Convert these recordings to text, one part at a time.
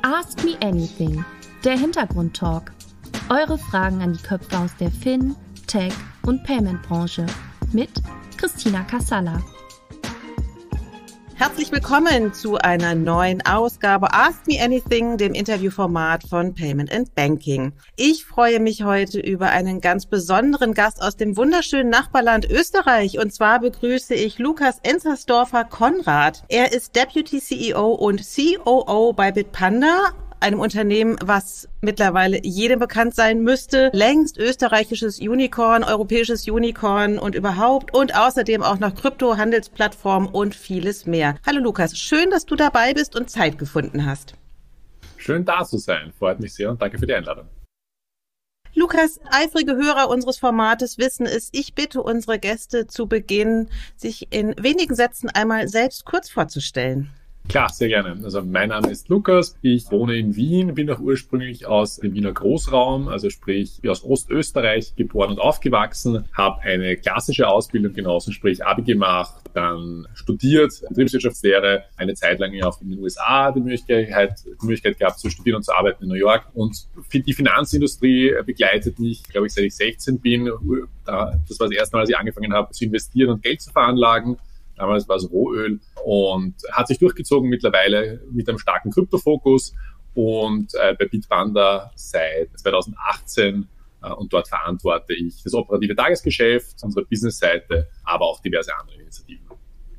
Ask Me Anything, der Hintergrundtalk. Eure Fragen an die Köpfe aus der Fin-, Tech- und Payment-Branche mit Christina Kassala. Herzlich willkommen zu einer neuen Ausgabe Ask Me Anything, dem Interviewformat von Payment & Banking. Ich freue mich heute über einen ganz besonderen Gast aus dem wunderschönen Nachbarland Österreich. Und zwar begrüße ich Lukas Enzersdorfer-Konrad. Er ist Deputy CEO und COO bei Bitpanda, einem Unternehmen, was mittlerweile jedem bekannt sein müsste. Längst österreichisches Unicorn, europäisches Unicorn und überhaupt. Und außerdem auch noch Krypto-Handelsplattform und vieles mehr. Hallo Lukas, schön, dass du dabei bist und Zeit gefunden hast. Schön da zu sein, freut mich sehr und danke für die Einladung. Lukas, eifrige Hörer unseres Formates wissen es, ich bitte unsere Gäste zu Beginn, sich in wenigen Sätzen einmal selbst kurz vorzustellen. Klar, sehr gerne. Also mein Name ist Lukas, ich wohne in Wien, bin auch ursprünglich aus dem Wiener Großraum, also sprich aus Ostösterreich geboren und aufgewachsen, habe eine klassische Ausbildung genossen, sprich Abi gemacht, dann studiert, Betriebswirtschaftslehre, eine Zeit lang auch in den USA die Möglichkeit gehabt zu studieren und zu arbeiten in New York. Und die Finanzindustrie begleitet mich, glaube ich, seit ich 16 bin. Das war das erste Mal, als ich angefangen habe zu investieren und Geld zu veranlagen. Damals war es Rohöl und hat sich durchgezogen mittlerweile mit einem starken Kryptofokus und bei Bitpanda seit 2018 und dort verantworte ich das operative Tagesgeschäft, unsere Businessseite, aber auch diverse andere Initiativen.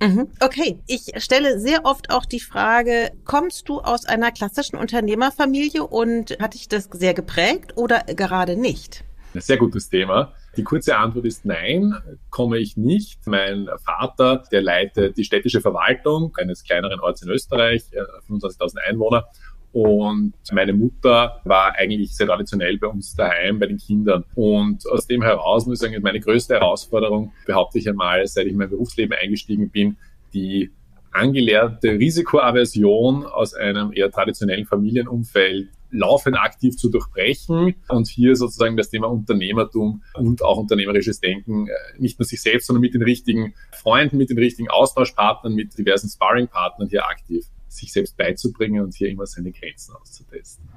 Okay, ich stelle sehr oft auch die Frage, kommst du aus einer klassischen Unternehmerfamilie und hat dich das sehr geprägt oder gerade nicht? Ein sehr gutes Thema. Die kurze Antwort ist nein, komme ich nicht. Mein Vater, der leitet die städtische Verwaltung eines kleineren Orts in Österreich, 25.000 Einwohner. Und meine Mutter war eigentlich sehr traditionell bei uns daheim, bei den Kindern. Und aus dem heraus muss ich sagen, meine größte Herausforderung, behaupte ich einmal, seit ich in mein Berufsleben eingestiegen bin, die angelernte Risikoaversion aus einem eher traditionellen Familienumfeld laufend aktiv zu durchbrechen und hier sozusagen das Thema Unternehmertum und auch unternehmerisches Denken nicht nur sich selbst, sondern mit den richtigen Freunden, mit den richtigen Austauschpartnern, mit diversen Sparringpartnern hier aktiv sich selbst beizubringen und hier immer seine Grenzen auszutesten.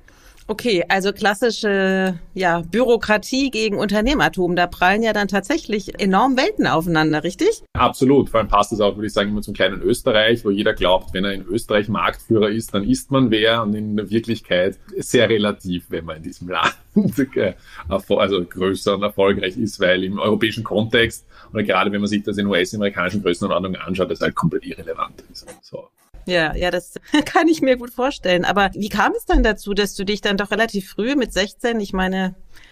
Okay, also klassische Bürokratie gegen Unternehmertum, da prallen ja dann tatsächlich enorm Welten aufeinander, richtig? Absolut, vor allem passt es auch, würde ich sagen, immer zum kleinen Österreich, wo jeder glaubt, wenn er in Österreich Marktführer ist, dann ist man wer und in der Wirklichkeit sehr relativ, wenn man in diesem Land also größer und erfolgreich ist, weil im europäischen Kontext oder gerade wenn man sich das in US-amerikanischen Größenordnungen anschaut, das halt komplett irrelevant ist. So. Ja, das kann ich mir gut vorstellen. Aber wie kam es dann dazu, dass du dich dann doch relativ früh mit 16, ich meine,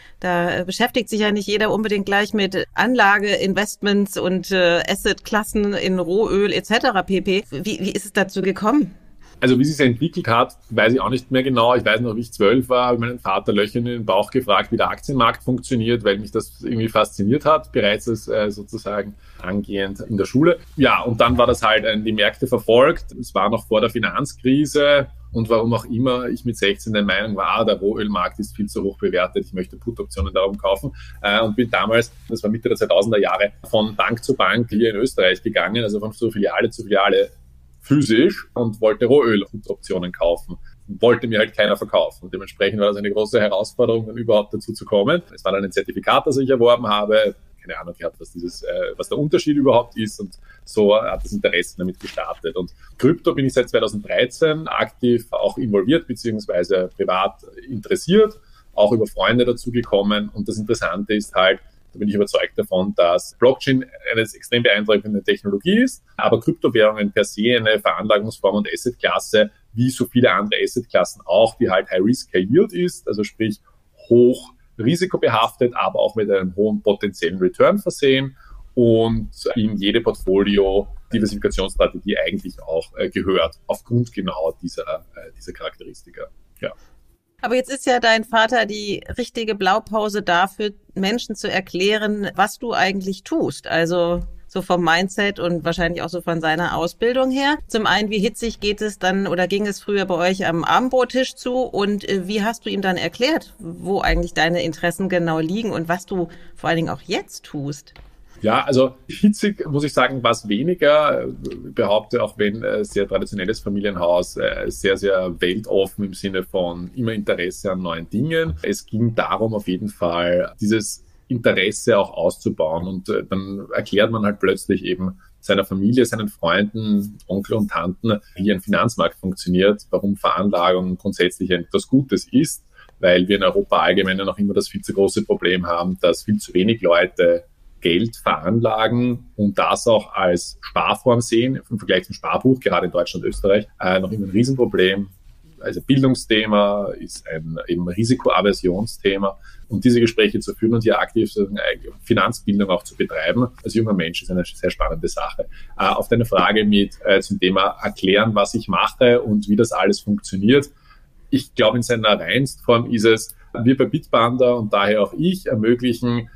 da beschäftigt sich ja nicht jeder unbedingt gleich mit Anlage, Investments und Assetklassen in Rohöl etc. pp. Wie ist es dazu gekommen? Also wie es sich entwickelt hat, weiß ich auch nicht mehr genau. Ich weiß noch, wie ich 12 war, habe meinen Vater löchernd in den Bauch gefragt, wie der Aktienmarkt funktioniert, weil mich das irgendwie fasziniert hat, bereits als sozusagen angehend in der Schule. Ja, und dann war das halt die Märkte verfolgt. Es war noch vor der Finanzkrise und warum auch immer ich mit 16 der Meinung war, der Rohölmarkt ist viel zu hoch bewertet, ich möchte Put-Optionen darum kaufen und bin damals, das war Mitte der 2000er Jahre, von Bank zu Bank hier in Österreich gegangen, also von so Filiale zu Filiale physisch und wollte Rohöl-Optionen kaufen. Wollte mir halt keiner verkaufen. Und dementsprechend war das eine große Herausforderung, dann überhaupt dazu zu kommen. Es war dann ein Zertifikat, das ich erworben habe. Keine Ahnung gehabt, was der Unterschied überhaupt ist. Und so hat das Interesse damit gestartet. Und Krypto bin ich seit 2013 aktiv auch involviert, beziehungsweise privat interessiert, auch über Freunde dazu gekommen. Und das Interessante ist halt, da bin ich überzeugt davon, dass Blockchain eine extrem beeindruckende Technologie ist, aber Kryptowährungen per se eine Veranlagungsform und Assetklasse, wie so viele andere Assetklassen auch, die halt High Risk, High Yield ist, also sprich hoch risikobehaftet, aber auch mit einem hohen potenziellen Return versehen und in jede Portfolio-Diversifikationsstrategie eigentlich auch gehört, aufgrund genau dieser Charakteristika. Ja. Aber jetzt ist ja dein Vater die richtige Blaupause dafür, Menschen zu erklären, was du eigentlich tust. Also so vom Mindset und wahrscheinlich auch so von seiner Ausbildung her. Zum einen, wie hitzig geht es dann oder ging es früher bei euch am Abendbrottisch zu? Und wie hast du ihm dann erklärt, wo eigentlich deine Interessen genau liegen und was du vor allen Dingen auch jetzt tust? Ja, also hitzig, muss ich sagen, war es weniger. Ich behaupte, auch wenn sehr traditionelles Familienhaus, sehr, sehr weltoffen im Sinne von immer Interesse an neuen Dingen. Es ging darum, auf jeden Fall dieses Interesse auch auszubauen. Und dann erklärt man halt plötzlich eben seiner Familie, seinen Freunden, Onkel und Tanten, wie ein Finanzmarkt funktioniert, warum Veranlagung grundsätzlich etwas Gutes ist, weil wir in Europa allgemein noch immer das viel zu große Problem haben, dass viel zu wenig Leute Geld veranlagen und das auch als Sparform sehen, im Vergleich zum Sparbuch, gerade in Deutschland und Österreich, noch immer ein Riesenproblem. Also Bildungsthema ist ein eben Risikoaversionsthema und diese Gespräche zu führen und hier aktiv Finanzbildung auch zu betreiben als junger Mensch ist eine sehr spannende Sache. Auf deine Frage zum Thema erklären, was ich mache und wie das alles funktioniert. Ich glaube, in seiner Reinstform ist es, wir bei Bitpanda und daher auch ich ermöglichen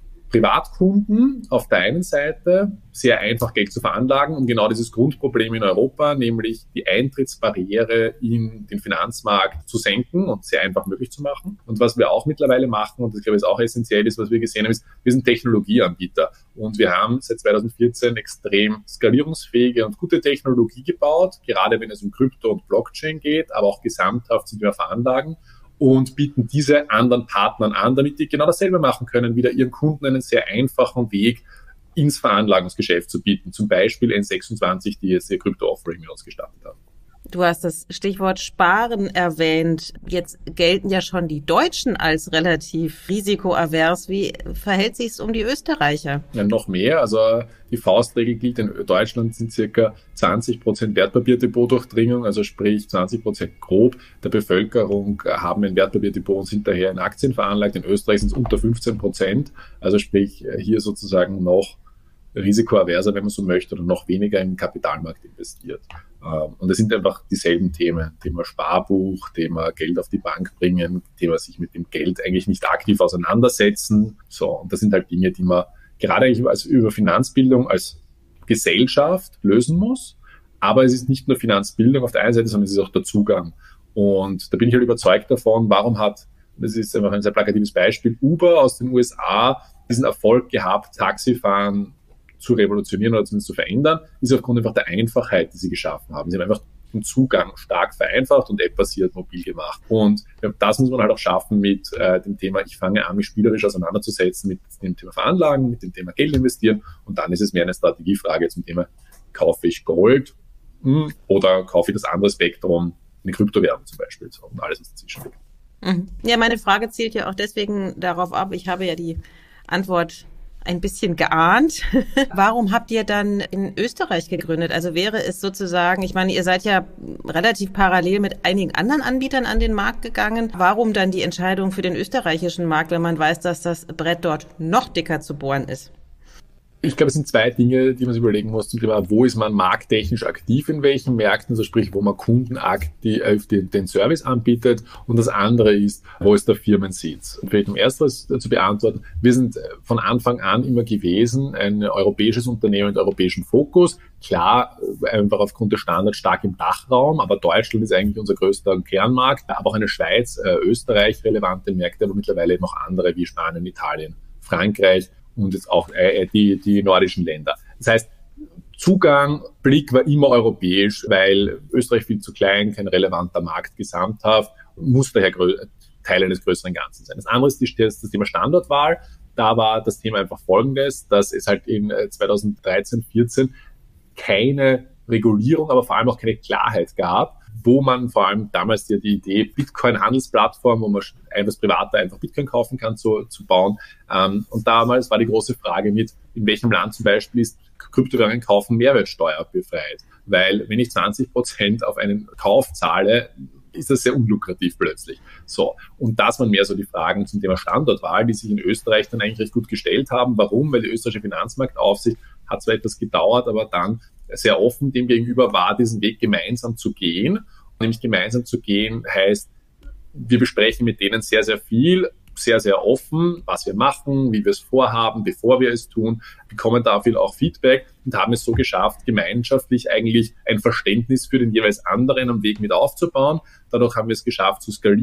Privatkunden auf der einen Seite sehr einfach Geld zu veranlagen, um genau dieses Grundproblem in Europa, nämlich die Eintrittsbarriere in den Finanzmarkt zu senken und sehr einfach möglich zu machen. Und was wir auch mittlerweile machen, und das glaube ich ist auch essentiell ist, was wir gesehen haben, ist, wir sind Technologieanbieter. Und wir haben seit 2014 extrem skalierungsfähige und gute Technologie gebaut, gerade wenn es um Krypto und Blockchain geht, aber auch gesamthaft sind wir Veranlagen. Und bieten diese anderen Partnern an, damit die genau dasselbe machen können, wieder ihren Kunden einen sehr einfachen Weg ins Veranlagungsgeschäft zu bieten. Zum Beispiel N26, die jetzt ihr Krypto-Offering mit uns gestartet haben. Du hast das Stichwort Sparen erwähnt. Jetzt gelten ja schon die Deutschen als relativ risikoavers. Wie verhält sich es um die Österreicher? Ja, noch mehr. Also die Faustregel gilt, in Deutschland sind circa 20% Wertpapierdepotdurchdringung, also sprich 20% grob der Bevölkerung haben ein Wertpapierdepot und sind daher in Aktien veranlagt. In Österreich sind es unter 15%, also sprich hier sozusagen noch risikoaverser, wenn man so möchte, oder noch weniger im Kapitalmarkt investiert. Und das sind einfach dieselben Themen. Thema Sparbuch, Thema Geld auf die Bank bringen, Thema sich mit dem Geld eigentlich nicht aktiv auseinandersetzen. So, und das sind halt Dinge, die man gerade eigentlich über Finanzbildung als Gesellschaft lösen muss. Aber es ist nicht nur Finanzbildung auf der einen Seite, sondern es ist auch der Zugang. Und da bin ich halt überzeugt davon, das ist einfach ein sehr plakatives Beispiel, Uber aus den USA diesen Erfolg gehabt, Taxifahren zu revolutionieren oder zumindest zu verändern, ist aufgrund einfach der Einfachheit, die sie geschaffen haben. Sie haben einfach den Zugang stark vereinfacht und app-basiert mobil gemacht. Und das muss man halt auch schaffen mit dem Thema, ich fange an, mich spielerisch auseinanderzusetzen mit dem Thema Veranlagen, mit dem Thema Geld investieren. Und dann ist es mehr eine Strategiefrage zum Thema, kaufe ich Gold oder kaufe ich das andere Spektrum, eine Kryptowährung zum Beispiel, so, und alles, was dazwischen liegt. Ja, meine Frage zielt ja auch deswegen darauf ab, ich habe ja die Antwort ein bisschen geahnt. Warum habt ihr dann in Österreich gegründet? Also wäre es sozusagen, ich meine, ihr seid ja relativ parallel mit einigen anderen Anbietern an den Markt gegangen. Warum dann die Entscheidung für den österreichischen Markt, wenn man weiß, dass das Brett dort noch dicker zu bohren ist? Ich glaube, es sind zwei Dinge, die man sich überlegen muss zum Thema, wo ist man markttechnisch aktiv in welchen Märkten, also sprich, wo man Kunden aktiv den Service anbietet, und das andere ist, wo ist der Firmensitz? Und vielleicht um ersteres zu beantworten, wir sind von Anfang an immer gewesen ein europäisches Unternehmen mit europäischem Fokus, klar, einfach aufgrund des Standards stark im Dachraum, aber Deutschland ist eigentlich unser größter Kernmarkt, aber auch eine Schweiz, Österreich relevante Märkte, aber mittlerweile noch andere wie Spanien, Italien, Frankreich, und jetzt auch die nordischen Länder. Das heißt, Zugang, Blick war immer europäisch, weil Österreich viel zu klein, kein relevanter Markt gesamthaft, muss daher Teil eines größeren Ganzen sein. Das andere ist das Thema Standortwahl. Da war das Thema einfach folgendes, dass es halt in 2013, 14 keine Regulierung, aber vor allem auch keine Klarheit gab, wo man vor allem damals die Idee Bitcoin-Handelsplattform, wo man als Privater einfach Bitcoin kaufen kann, zu bauen. Und damals war die große Frage in welchem Land zum Beispiel ist Kryptowährungen kaufen Mehrwertsteuer befreit. Weil wenn ich 20% auf einen Kauf zahle, ist das sehr unlukrativ plötzlich. So. Und das waren mehr so die Fragen zum Thema Standortwahl, die sich in Österreich dann eigentlich recht gut gestellt haben. Warum? Weil die österreichische Finanzmarktaufsicht hat zwar etwas gedauert, aber dann sehr offen dem gegenüber war, diesen Weg gemeinsam zu gehen. Nämlich gemeinsam zu gehen heißt, wir besprechen mit denen sehr, sehr viel, sehr, sehr offen, was wir machen, wie wir es vorhaben, bevor wir es tun, bekommen dafür auch Feedback und haben es so geschafft, gemeinschaftlich eigentlich ein Verständnis für den jeweils anderen am Weg mit aufzubauen. Dadurch haben wir es geschafft zu skalieren,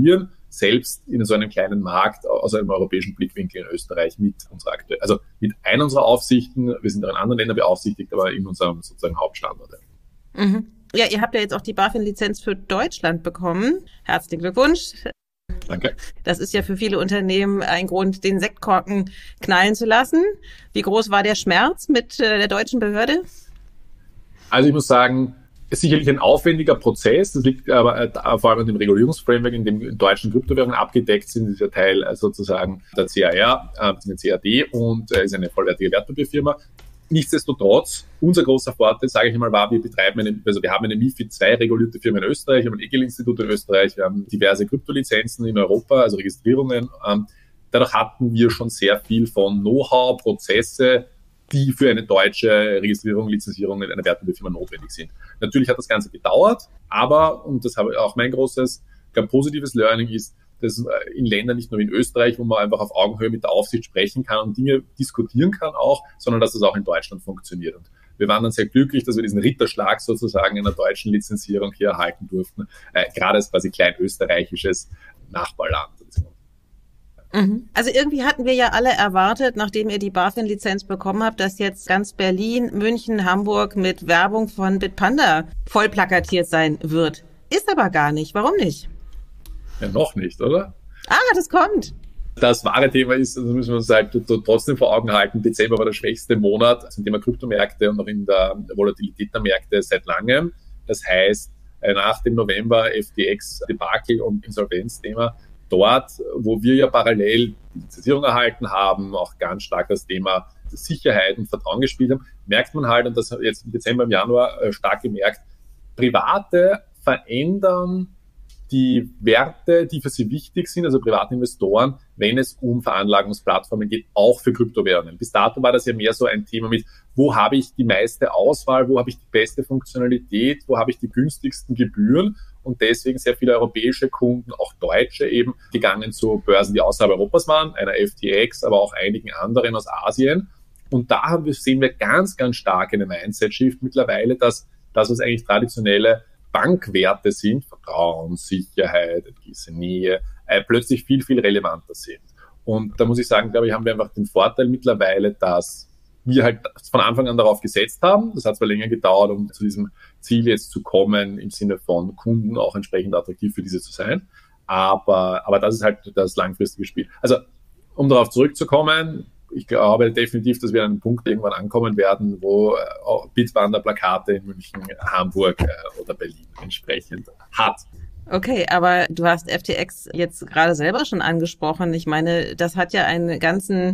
selbst in so einem kleinen Markt aus einem europäischen Blickwinkel in Österreich mit unserer aktuell, also mit einer unserer Aufsichten, wir sind auch in anderen Ländern beaufsichtigt, aber in unserem sozusagen Hauptstandort. Mhm. Ja, ihr habt ja jetzt auch die BaFin-Lizenz für Deutschland bekommen. Herzlichen Glückwunsch. Danke. Das ist ja für viele Unternehmen ein Grund, den Sektkorken knallen zu lassen. Wie groß war der Schmerz mit der deutschen Behörde? Also ich muss sagen, es ist sicherlich ein aufwendiger Prozess. Das liegt aber vor allem an dem Regulierungsframework, in dem in deutschen Kryptowährungen abgedeckt sind. Das ist ja Teil sozusagen der CAR, der CAD und ist eine vollwertige Wertpapierfirma. Nichtsdestotrotz, unser großer Vorteil, sage ich mal, war, wir haben eine MiFID II regulierte Firma in Österreich, wir haben ein EGL-Institut in Österreich, wir haben diverse Kryptolizenzen in Europa, also Registrierungen. Dadurch hatten wir schon sehr viel von Know-how, Prozesse, die für eine deutsche Registrierung, Lizenzierung in einer Wertpapierfirma notwendig sind. Natürlich hat das Ganze gedauert, aber, und das habe ich auch mein großes, positives Learning ist, dass in Ländern, nicht nur in Österreich, wo man einfach auf Augenhöhe mit der Aufsicht sprechen kann und Dinge diskutieren kann auch, sondern dass das auch in Deutschland funktioniert. Und wir waren dann sehr glücklich, dass wir diesen Ritterschlag sozusagen einer deutschen Lizenzierung hier erhalten durften, gerade als quasi klein österreichisches Nachbarland. Also irgendwie hatten wir ja alle erwartet, nachdem ihr die BaFin-Lizenz bekommen habt, dass jetzt ganz Berlin, München, Hamburg mit Werbung von Bitpanda voll plakatiert sein wird. Ist aber gar nicht. Warum nicht? Ja, noch nicht, oder? Das kommt. Das wahre Thema ist, das müssen wir uns halt trotzdem vor Augen halten, Dezember war der schwächste Monat zum Thema Kryptomärkte und auch in der Volatilität der Märkte seit langem. Das heißt, nach dem November FTX-Debakel und Insolvenzthema, dort, wo wir ja parallel die Lizenzierung erhalten haben, auch ganz stark das Thema Sicherheit und Vertrauen gespielt haben, merkt man halt, und das hat jetzt im Dezember, im Januar stark gemerkt, Private verändern die Werte, die für sie wichtig sind, also private Investoren, wenn es um Veranlagungsplattformen geht, auch für Kryptowährungen. Bis dato war das ja mehr so ein Thema mit, wo habe ich die meiste Auswahl, wo habe ich die beste Funktionalität, wo habe ich die günstigsten Gebühren, und deswegen sehr viele europäische Kunden, auch Deutsche eben, gegangen zu Börsen, die außerhalb Europas waren, einer FTX, aber auch einigen anderen aus Asien. Und da sehen wir ganz, ganz stark eine Mindset-Shift mittlerweile, dass das, was eigentlich traditionelle Bankwerte sind, Vertrauen, Sicherheit, eine gewisse Nähe, plötzlich viel, viel relevanter sind. Und da muss ich sagen, glaube ich, haben wir einfach den Vorteil mittlerweile, dass wir halt von Anfang an darauf gesetzt haben. Das hat zwar länger gedauert, um zu diesem Ziel jetzt zu kommen, im Sinne von Kunden auch entsprechend attraktiv für diese zu sein. Aber das ist halt das langfristige Spiel. Also, um darauf zurückzukommen, ich glaube definitiv, dass wir an einem Punkt irgendwann ankommen werden, wo Bitpanda-Plakate in München, Hamburg oder Berlin entsprechend hat. Okay, aber du hast FTX jetzt gerade selber schon angesprochen. Ich meine, das hat ja eine ganze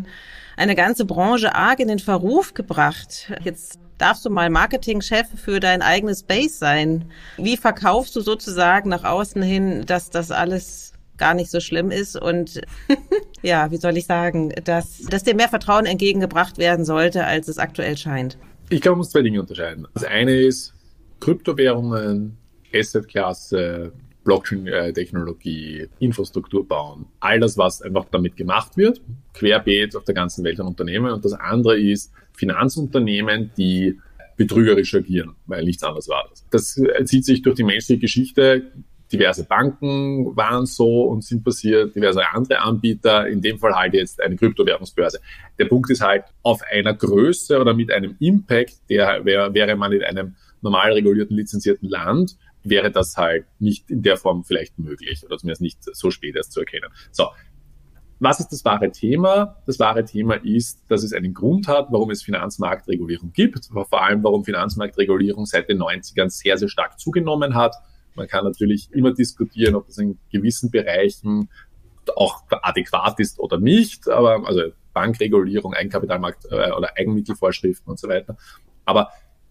Branche arg in den Verruf gebracht. Jetzt darfst du mal Marketingchef für dein eigenes Space sein. Wie verkaufst du sozusagen nach außen hin, dass das alles gar nicht so schlimm ist und ja, wie soll ich sagen, dass dir mehr Vertrauen entgegengebracht werden sollte, als es aktuell scheint? Ich glaube, man muss zwei Dinge unterscheiden. Das eine ist Kryptowährungen, Assetklasse, Blockchain-Technologie, Infrastruktur bauen. All das, was einfach damit gemacht wird, querbeet auf der ganzen Welt an Unternehmen. Und das andere ist Finanzunternehmen, die betrügerisch agieren, weil nichts anderes war das. Das zieht sich durch die menschliche Geschichte. Diverse Banken waren so und sind passiert, diverse andere Anbieter, in dem Fall halt jetzt eine Kryptowährungsbörse. Der Punkt ist halt, auf einer Größe oder mit einem Impact, wäre man in einem normal regulierten, lizenzierten Land, wäre das halt nicht in der Form vielleicht möglich oder zumindest nicht so spät erst zu erkennen. So, was ist das wahre Thema? Das wahre Thema ist, dass es einen Grund hat, warum es Finanzmarktregulierung gibt, vor allem warum Finanzmarktregulierung seit den 90ern sehr, sehr stark zugenommen hat. Man kann natürlich immer diskutieren, ob das in gewissen Bereichen auch adäquat ist oder nicht, aber also Bankregulierung, Eigenkapitalmarkt oder Eigenmittelvorschriften und so weiter. Aber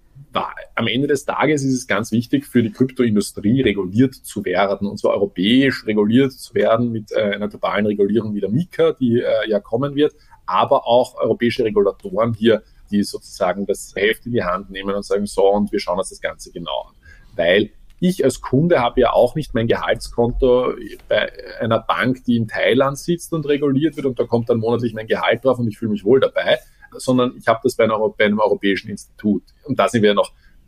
am Ende des Tages ist es ganz wichtig, für die Kryptoindustrie reguliert zu werden, und zwar europäisch reguliert zu werden mit einer globalen Regulierung wie der MiCA, die ja kommen wird, aber auch europäische Regulatoren hier, die sozusagen das Heft in die Hand nehmen und sagen, so, und wir schauen uns das Ganze genau an. Weil ich als Kunde habe ja auch nicht mein Gehaltskonto bei einer Bank, die in Thailand sitzt und reguliert wird, und da kommt dann monatlich mein Gehalt drauf und ich fühle mich wohl dabei, sondern ich habe das bei einem europäischen Institut. Und da sind wir noch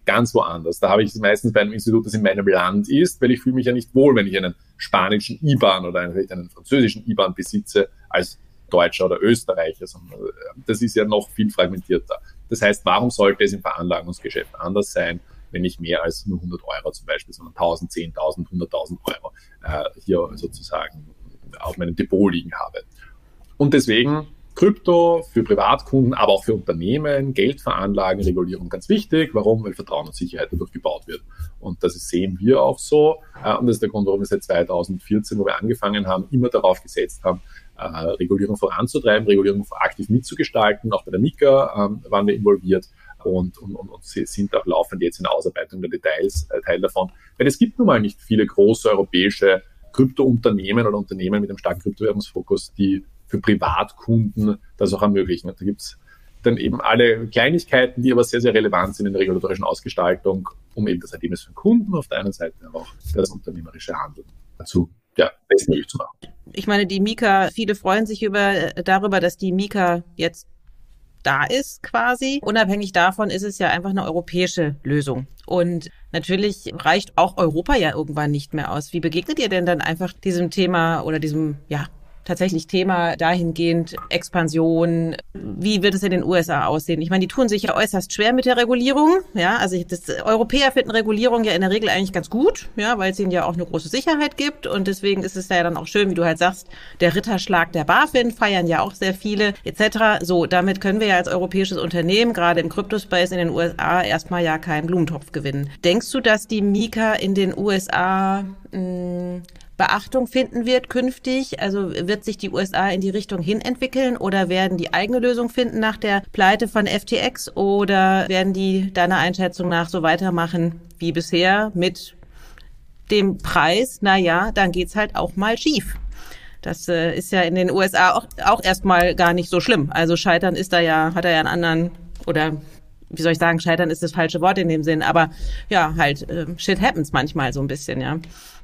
ganz woanders. Da habe ich es meistens bei einem Institut, das in meinem Land ist, weil ich fühle mich ja nicht wohl, wenn ich einen spanischen IBAN oder vielleicht einen französischen IBAN besitze als Deutscher oder Österreicher. Das ist ja noch viel fragmentierter. Das heißt, warum sollte es im Veranlagungsgeschäft anders sein, wenn ich mehr als nur 100 Euro zum Beispiel, sondern 1.000, 10.000, 100.000 Euro hier sozusagen auf meinem Depot liegen habe. Und deswegen Krypto für Privatkunden, aber auch für Unternehmen, Geldveranlagen, Regulierung ganz wichtig. Warum? Weil Vertrauen und Sicherheit dadurch gebaut wird. Und das sehen wir auch so. Und das ist der Grund, warum wir seit 2014, wo wir angefangen haben, immer darauf gesetzt haben, Regulierung voranzutreiben, Regulierung aktiv mitzugestalten. Auch bei der MiCA waren wir involviert und sind auch laufend jetzt in der Ausarbeitung der Details Teil davon. Weil es gibt nun mal nicht viele große europäische Kryptounternehmen oder Unternehmen mit einem starken Kryptowährungsfokus, die für Privatkunden das auch ermöglichen. Und da gibt es dann eben alle Kleinigkeiten, die aber sehr, sehr relevant sind in der regulatorischen Ausgestaltung, um eben das Ergebnis für den Kunden auf der einen Seite, aber auch das unternehmerische Handeln dazu bestmöglich zu machen. Ich meine, die MiCA, viele freuen sich darüber, dass die MiCA jetzt da ist quasi. Unabhängig davon ist es ja einfach eine europäische Lösung. Und natürlich reicht auch Europa ja irgendwann nicht mehr aus. Wie begegnet ihr denn dann einfach diesem Thema oder diesem, tatsächlich Thema dahingehend Expansion? Wie wird es in den USA aussehen? Ich meine, die tun sich ja äußerst schwer mit der Regulierung. Ja, also Europäer finden Regulierung ja in der Regel eigentlich ganz gut, ja, weil es ihnen ja auch eine große Sicherheit gibt. Und deswegen ist es ja dann auch schön, wie du halt sagst, der Ritterschlag der BaFin feiern ja auch sehr viele etc. So, damit können wir ja als europäisches Unternehmen, gerade im Cryptospace in den USA, erstmal ja keinen Blumentopf gewinnen. Denkst du, dass die MiCA in den USA Beachtung finden wird künftig? Also wird sich die USA in die Richtung hin entwickeln oder werden die eigene Lösung finden nach der Pleite von FTX oder werden die deiner Einschätzung nach so weitermachen wie bisher mit dem Preis? Naja, dann geht's halt auch mal schief. Das ist ja in den USA auch erstmal gar nicht so schlimm. Also scheitern hat er ja einen anderen, oder wie soll ich sagen, scheitern ist das falsche Wort in dem Sinn, aber ja, halt shit happens manchmal so ein bisschen, ja.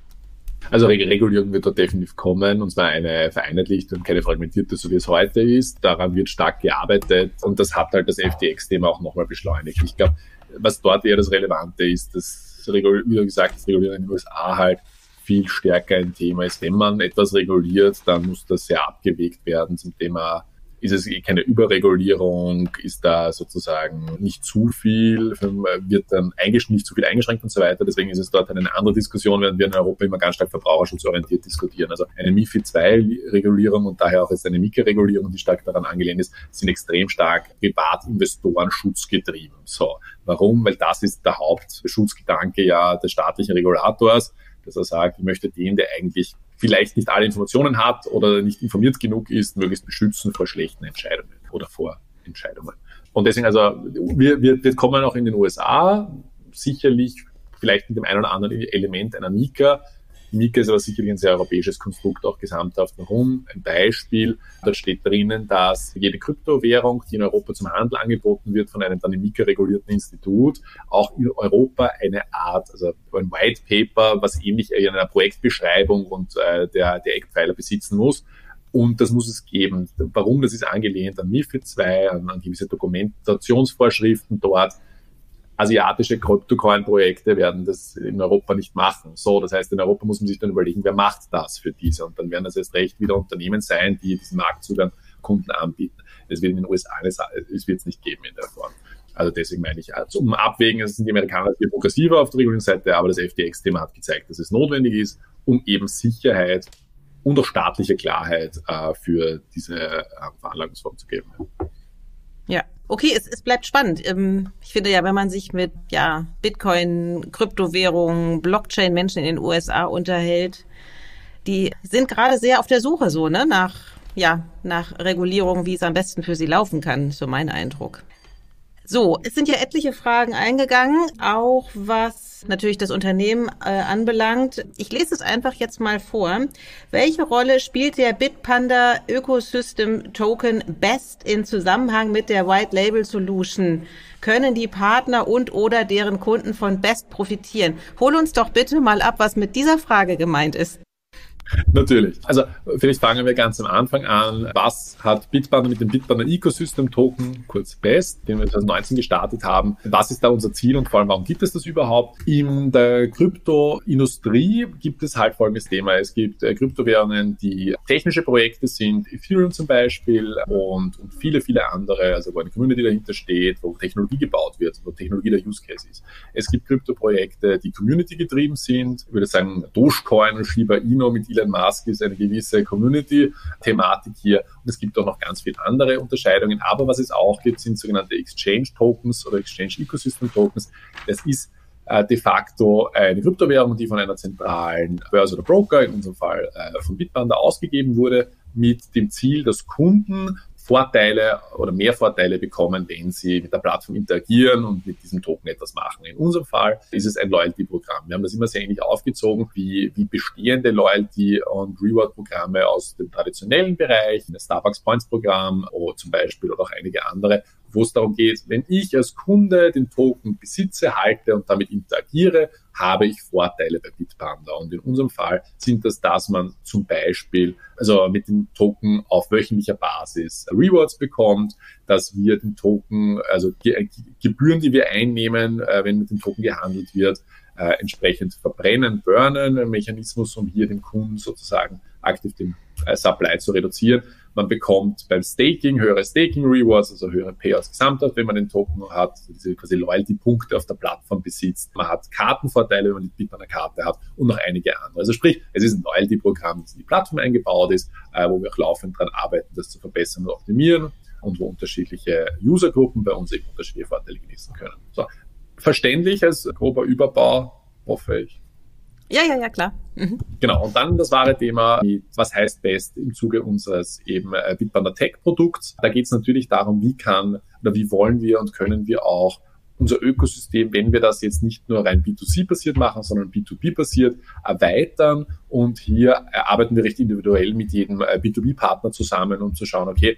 Also Regulierung wird dort definitiv kommen, und zwar eine vereinheitlichte und keine fragmentierte, so wie es heute ist. Daran wird stark gearbeitet und das hat halt das FTX-Thema auch nochmal beschleunigt. Ich glaube, was dort eher das Relevante ist, dass, wie du gesagt hast, Regulierung in den USA halt viel stärker ein Thema ist. Wenn man etwas reguliert, dann muss das sehr abgewegt werden zum Thema, ist es keine Überregulierung, ist da sozusagen nicht zu viel, wird dann nicht zu viel eingeschränkt und so weiter. Deswegen ist es dort eine andere Diskussion, während wir in Europa immer ganz stark verbraucherschutzorientiert diskutieren. Also eine MiFID II-Regulierung und daher auch jetzt eine MiCA-Regulierung, die stark daran angelehnt ist, sind extrem stark Privatinvestorenschutz getrieben. So, warum? Weil das ist der Hauptschutzgedanke ja des staatlichen Regulators, dass er sagt, ich möchte den, der eigentlich vielleicht nicht alle Informationen hat oder nicht informiert genug ist, möglichst beschützen vor schlechten Entscheidungen oder vor Entscheidungen. Und deswegen, also wir kommen auch in den USA sicherlich vielleicht mit dem einen oder anderen Element einer MiCA. Die MiCA ist aber sicherlich ein sehr europäisches Konstrukt, auch gesamthaft. Warum? Ein Beispiel, da steht drinnen, dass jede Kryptowährung, die in Europa zum Handel angeboten wird, von einem dann im MiCA-regulierten Institut, auch in Europa eine Art, also ein White Paper, was ähnlich in einer Projektbeschreibung und der Eckpfeiler besitzen muss. Und das muss es geben. Warum? Das ist angelehnt an MiFID II, an gewisse Dokumentationsvorschriften dort. Asiatische Kryptocoin-Projekte werden das in Europa nicht machen. So, das heißt, in Europa muss man sich dann überlegen, wer macht das für diese? Und dann werden das erst recht wieder Unternehmen sein, die diesen Marktzugang Kunden anbieten. Das wird in den USA es wird es nicht geben in der Form. Also deswegen meine ich, also um Abwägen, sind die Amerikaner viel progressiver auf der Regulierungsseite, aber das FTX-Thema hat gezeigt, dass es notwendig ist, um eben Sicherheit und auch staatliche Klarheit für diese Veranlagungsform zu geben. Ja, okay, es bleibt spannend. Ich finde ja, wenn man sich mit Bitcoin, Kryptowährungen, Blockchain-Menschen in den USA unterhält, die sind gerade sehr auf der Suche so, ne, nach Regulierung, wie es am besten für sie laufen kann, so mein Eindruck. So, es sind ja etliche Fragen eingegangen, auch was natürlich das Unternehmen anbelangt. Ich lese es einfach jetzt mal vor. Welche Rolle spielt der Bitpanda Ecosystem Token BEST in Zusammenhang mit der White Label Solution? Können die Partner und oder deren Kunden von BEST profitieren? Hol uns doch bitte mal ab, was mit dieser Frage gemeint ist. Natürlich. Also vielleicht fangen wir ganz am Anfang an. Was hat Bitpanda mit dem Bitpanda Ecosystem Token, kurz BEST, den wir 2019 gestartet haben? Was ist da unser Ziel und vor allem, warum gibt es das überhaupt? In der Kryptoindustrie gibt es halt folgendes Thema. Es gibt Kryptowährungen, die technische Projekte sind, Ethereum zum Beispiel und viele, viele andere, also wo eine Community dahinter steht, wo Technologie gebaut wird, wo Technologie der Use Case ist. Es gibt Kryptoprojekte, die Community getrieben sind. Ich würde sagen, Dogecoin und Shiba Inu mit Elon Musk ist eine gewisse Community-Thematik hier. Und es gibt auch noch ganz viele andere Unterscheidungen. Aber was es auch gibt, sind sogenannte Exchange-Tokens oder Exchange-Ecosystem-Tokens. Das ist de facto eine Kryptowährung, die von einer zentralen Börse oder Broker, in unserem Fall von Bitpanda, ausgegeben wurde, mit dem Ziel, dass Kunden Vorteile oder mehr Vorteile bekommen, wenn sie mit der Plattform interagieren und mit diesem Token etwas machen. In unserem Fall ist es ein Loyalty-Programm. Wir haben das immer sehr ähnlich aufgezogen wie bestehende Loyalty- und Reward-Programme aus dem traditionellen Bereich, das Starbucks-Points-Programm oder zum Beispiel oder auch einige andere, wo es darum geht, wenn ich als Kunde den Token besitze, halte und damit interagiere, habe ich Vorteile bei Bitpanda. Und in unserem Fall sind das, dass man zum Beispiel also mit dem Token auf wöchentlicher Basis Rewards bekommt, dass wir den Token, also Gebühren, die wir einnehmen, wenn mit dem Token gehandelt wird, entsprechend verbrennen, burnen, ein Mechanismus, um hier dem Kunden sozusagen aktiv den Supply zu reduzieren. Man bekommt beim Staking höhere Staking-Rewards, also höhere Payouts gesamthaft, wenn man den Token hat, diese quasi Loyalty-Punkte auf der Plattform besitzt. Man hat Kartenvorteile, wenn man die Bitpanda-Karte hat und noch einige andere. Also sprich, es ist ein Loyalty-Programm, das in die Plattform eingebaut ist, wo wir auch laufend daran arbeiten, das zu verbessern und optimieren und wo unterschiedliche Usergruppen bei uns eben unterschiedliche Vorteile genießen können. So, verständlich als grober Überbau, hoffe ich. Ja, klar. Mhm. Genau, und dann das wahre Thema, was heißt BEST im Zuge unseres eben Bitpanda Tech-Produkts. Da geht es natürlich darum, wie wollen wir und können wir auch unser Ökosystem, wenn wir das jetzt nicht nur rein B2C-basiert machen, sondern B2B-basiert, erweitern. Und hier arbeiten wir recht individuell mit jedem B2B-Partner zusammen, um zu schauen, okay,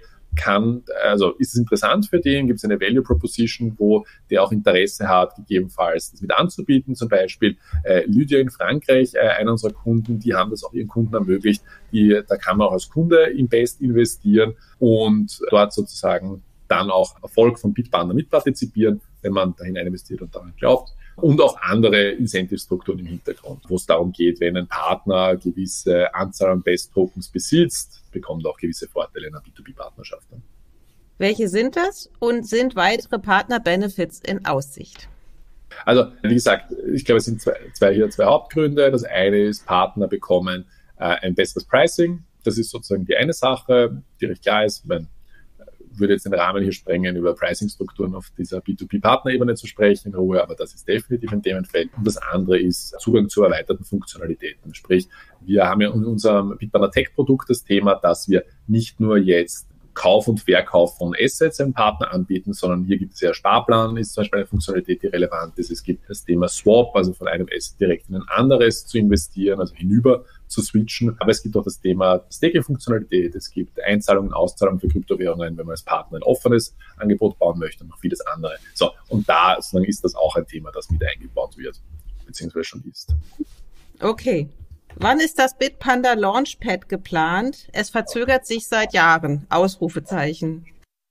ist es interessant für den? Gibt es eine Value Proposition, wo der auch Interesse hat, gegebenenfalls das mit anzubieten? Zum Beispiel Lydia in Frankreich, einer unserer Kunden, die haben das auch ihren Kunden ermöglicht. Da kann man auch als Kunde in BEST investieren und dort sozusagen dann auch Erfolg von Bitpanda mitpartizipieren, wenn man da hinein investiert und daran glaubt. Und auch andere Incentive-Strukturen im Hintergrund, wo es darum geht, wenn ein Partner gewisse Anzahl an BEST-Tokens besitzt, bekommt auch gewisse Vorteile in einer B2B-Partnerschaft. Welche sind das und sind weitere Partner-Benefits in Aussicht? Also, wie gesagt, ich glaube, es sind zwei Hauptgründe. Das eine ist, Partner bekommen ein besseres Pricing. Das ist sozusagen die eine Sache, die recht klar ist. Ich würde jetzt den Rahmen hier sprengen, über Pricing-Strukturen auf dieser B2B-Partner-Ebene zu sprechen in Ruhe, aber das ist definitiv ein Themenfeld. Und das andere ist Zugang zu erweiterten Funktionalitäten. Sprich, wir haben ja in unserem Bitpanda Tech-Produkt das Thema, dass wir nicht nur jetzt Kauf und Verkauf von Assets einem Partner anbieten, sondern hier gibt es ja Sparplan, ist zum Beispiel eine Funktionalität, die relevant ist. Es gibt das Thema Swap, also von einem Asset direkt in ein anderes zu investieren, also hinüber zu switchen. Aber es gibt auch das Thema Staking-Funktionalität, es gibt Einzahlungen, Auszahlungen für Kryptowährungen, wenn man als Partner ein offenes Angebot bauen möchte und noch vieles andere. So, und da sozusagen ist das auch ein Thema, das mit eingebaut wird, beziehungsweise schon ist. Okay. Wann ist das Bitpanda Launchpad geplant? Es verzögert sich seit Jahren. Ausrufezeichen.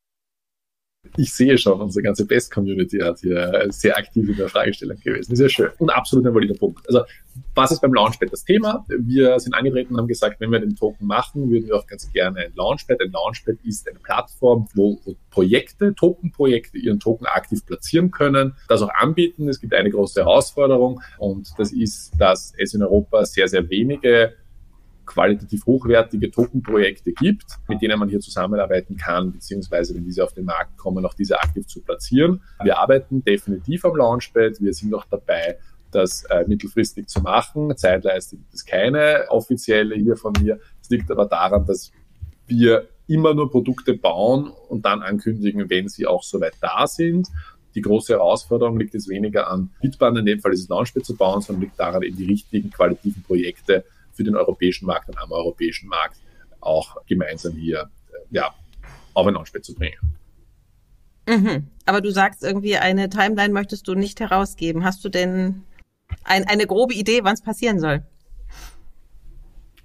Ich sehe schon, unsere ganze BEST-Community hat hier sehr aktiv in der Fragestellung gewesen. Ist ja schön. Und absolut ein valider Punkt. Also, was ist beim Launchpad das Thema? Wir sind angetreten und haben gesagt, wenn wir den Token machen, würden wir auch ganz gerne ein Launchpad. Ein Launchpad ist eine Plattform, wo Tokenprojekte ihren Token aktiv platzieren können, das auch anbieten. Es gibt eine große Herausforderung und das ist, dass es in Europa sehr, sehr wenige qualitativ hochwertige Tokenprojekte gibt, mit denen man hier zusammenarbeiten kann, beziehungsweise wenn diese auf den Markt kommen, auch diese aktiv zu platzieren. Wir arbeiten definitiv am Launchpad. Wir sind auch dabei, das mittelfristig zu machen. Zeitleistig gibt es keine offizielle hier von mir. Es liegt aber daran, dass wir immer nur Produkte bauen und dann ankündigen, wenn sie auch soweit da sind. Die große Herausforderung liegt jetzt weniger an Bitpanda, in dem Fall dieses Launchpad zu bauen, sondern liegt daran, eben die richtigen qualitativen Projekte für den europäischen Markt und am europäischen Markt auch gemeinsam hier auf ein Launchpad zu bringen. Mhm. Aber du sagst irgendwie, eine Timeline möchtest du nicht herausgeben. Hast du denn eine grobe Idee, wann es passieren soll?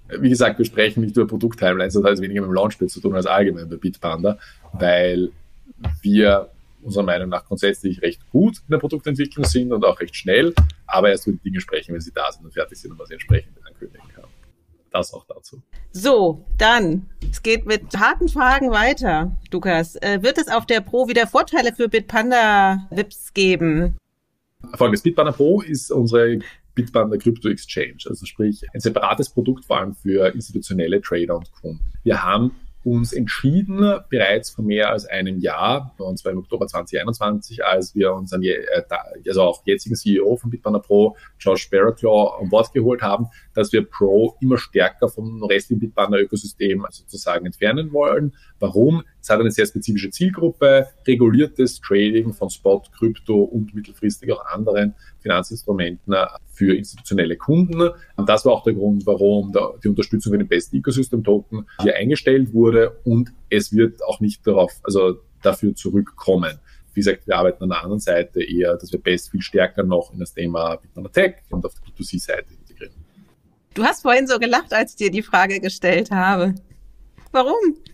Wie gesagt, wir sprechen nicht über Produkt-Timelines, das hat weniger mit dem Launchpad zu tun als allgemein bei Bitpanda, weil wir unserer Meinung nach grundsätzlich recht gut in der Produktentwicklung sind und auch recht schnell, aber erst über die Dinge sprechen, wenn sie da sind und fertig sind und man sie entsprechend ankündigen kann. Das auch dazu. So, dann, es geht mit harten Fragen weiter, Lukas. Wird es auf der Pro wieder Vorteile für Bitpanda VIPs geben? Folgendes: Bitpanda Pro ist unsere Bitpanda Crypto Exchange, also sprich ein separates Produkt vor allem für institutionelle Trader und Kunden. Wir haben uns entschieden, bereits vor mehr als einem Jahr, und zwar im Oktober 2021, als wir unseren also auch jetzigen CEO von Bitpanda Pro, Josh Barraclaw, an Bord geholt haben, dass wir Pro immer stärker vom restlichen Bitpanda-Ökosystem sozusagen entfernen wollen. Warum? Es hat eine sehr spezifische Zielgruppe, reguliertes Trading von Spot, Krypto und mittelfristig auch anderen Finanzinstrumenten für institutionelle Kunden. Und das war auch der Grund, warum die Unterstützung für den Best Ecosystem Token hier eingestellt wurde, und es wird auch nicht dafür zurückkommen. Wie gesagt, wir arbeiten an der anderen Seite eher, dass wir Best viel stärker noch in das Thema Bitpanda Tech und auf der B2C-Seite integrieren. Du hast vorhin so gelacht, als ich dir die Frage gestellt habe. Warum?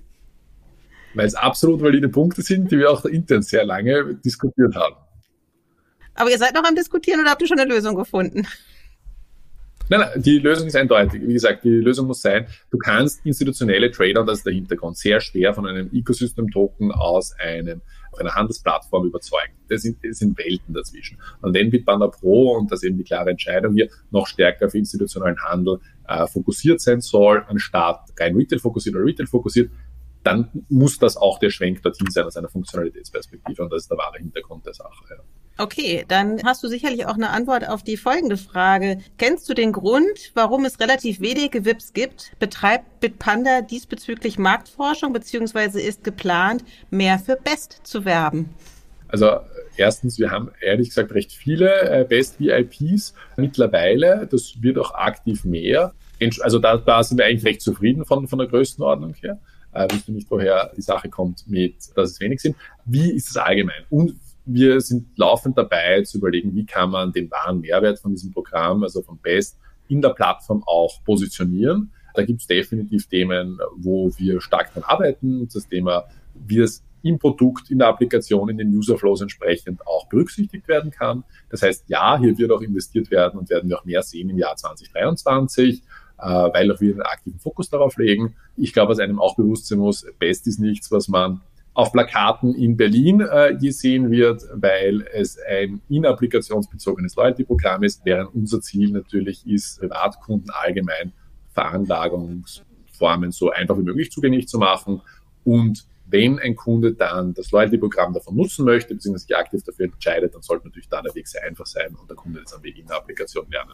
Weil es absolut valide Punkte sind, die wir auch intern sehr lange diskutiert haben. Aber ihr seid noch am Diskutieren oder habt ihr schon eine Lösung gefunden? Nein, die Lösung ist eindeutig. Wie gesagt, die Lösung muss sein, du kannst institutionelle Trader, und das ist der Hintergrund, sehr schwer von einem Ecosystem-Token aus auf einer Handelsplattform überzeugen. Das sind Welten dazwischen. Und wenn Bitpanda Pro, und das ist eben die klare Entscheidung hier, noch stärker für institutionellen Handel fokussiert sein soll, anstatt rein Retail fokussiert oder Retail fokussiert, dann muss das auch der Schwenk dorthin sein aus einer Funktionalitätsperspektive. Und das ist der wahre Hintergrund der Sache. Ja. Okay, dann hast du sicherlich auch eine Antwort auf die folgende Frage. Kennst du den Grund, warum es relativ wenige VIPs gibt? Betreibt Bitpanda diesbezüglich Marktforschung, beziehungsweise ist geplant, mehr für Best zu werben? Also erstens, wir haben ehrlich gesagt recht viele Best VIPs mittlerweile. Das wird auch aktiv mehr. Also da sind wir eigentlich recht zufrieden von der Größenordnung her. Ich wüsste nicht, woher die Sache kommt, dass es wenig sind. Wie ist es allgemein? Und wir sind laufend dabei zu überlegen, wie kann man den wahren Mehrwert von diesem Programm, also von Best, in der Plattform auch positionieren. Da gibt es definitiv Themen, wo wir stark daran arbeiten. Das Thema, wie es im Produkt, in der Applikation, in den Userflows entsprechend auch berücksichtigt werden kann. Das heißt, ja, hier wird auch investiert werden und werden wir auch mehr sehen im Jahr 2023. Weil auch wir einen aktiven Fokus darauf legen. Ich glaube, was einem auch bewusst sein muss, Best ist nichts, was man auf Plakaten in Berlin je sehen wird, weil es ein in-applikationsbezogenes Loyalty-Programm ist, während unser Ziel natürlich ist, Privatkunden allgemein Veranlagungsformen so einfach wie möglich zugänglich zu machen. Und wenn ein Kunde dann das Loyalty-Programm davon nutzen möchte, beziehungsweise sich aktiv dafür entscheidet, dann sollte natürlich da der Weg sehr einfach sein und der Kunde das am Weg in der Applikation lernen.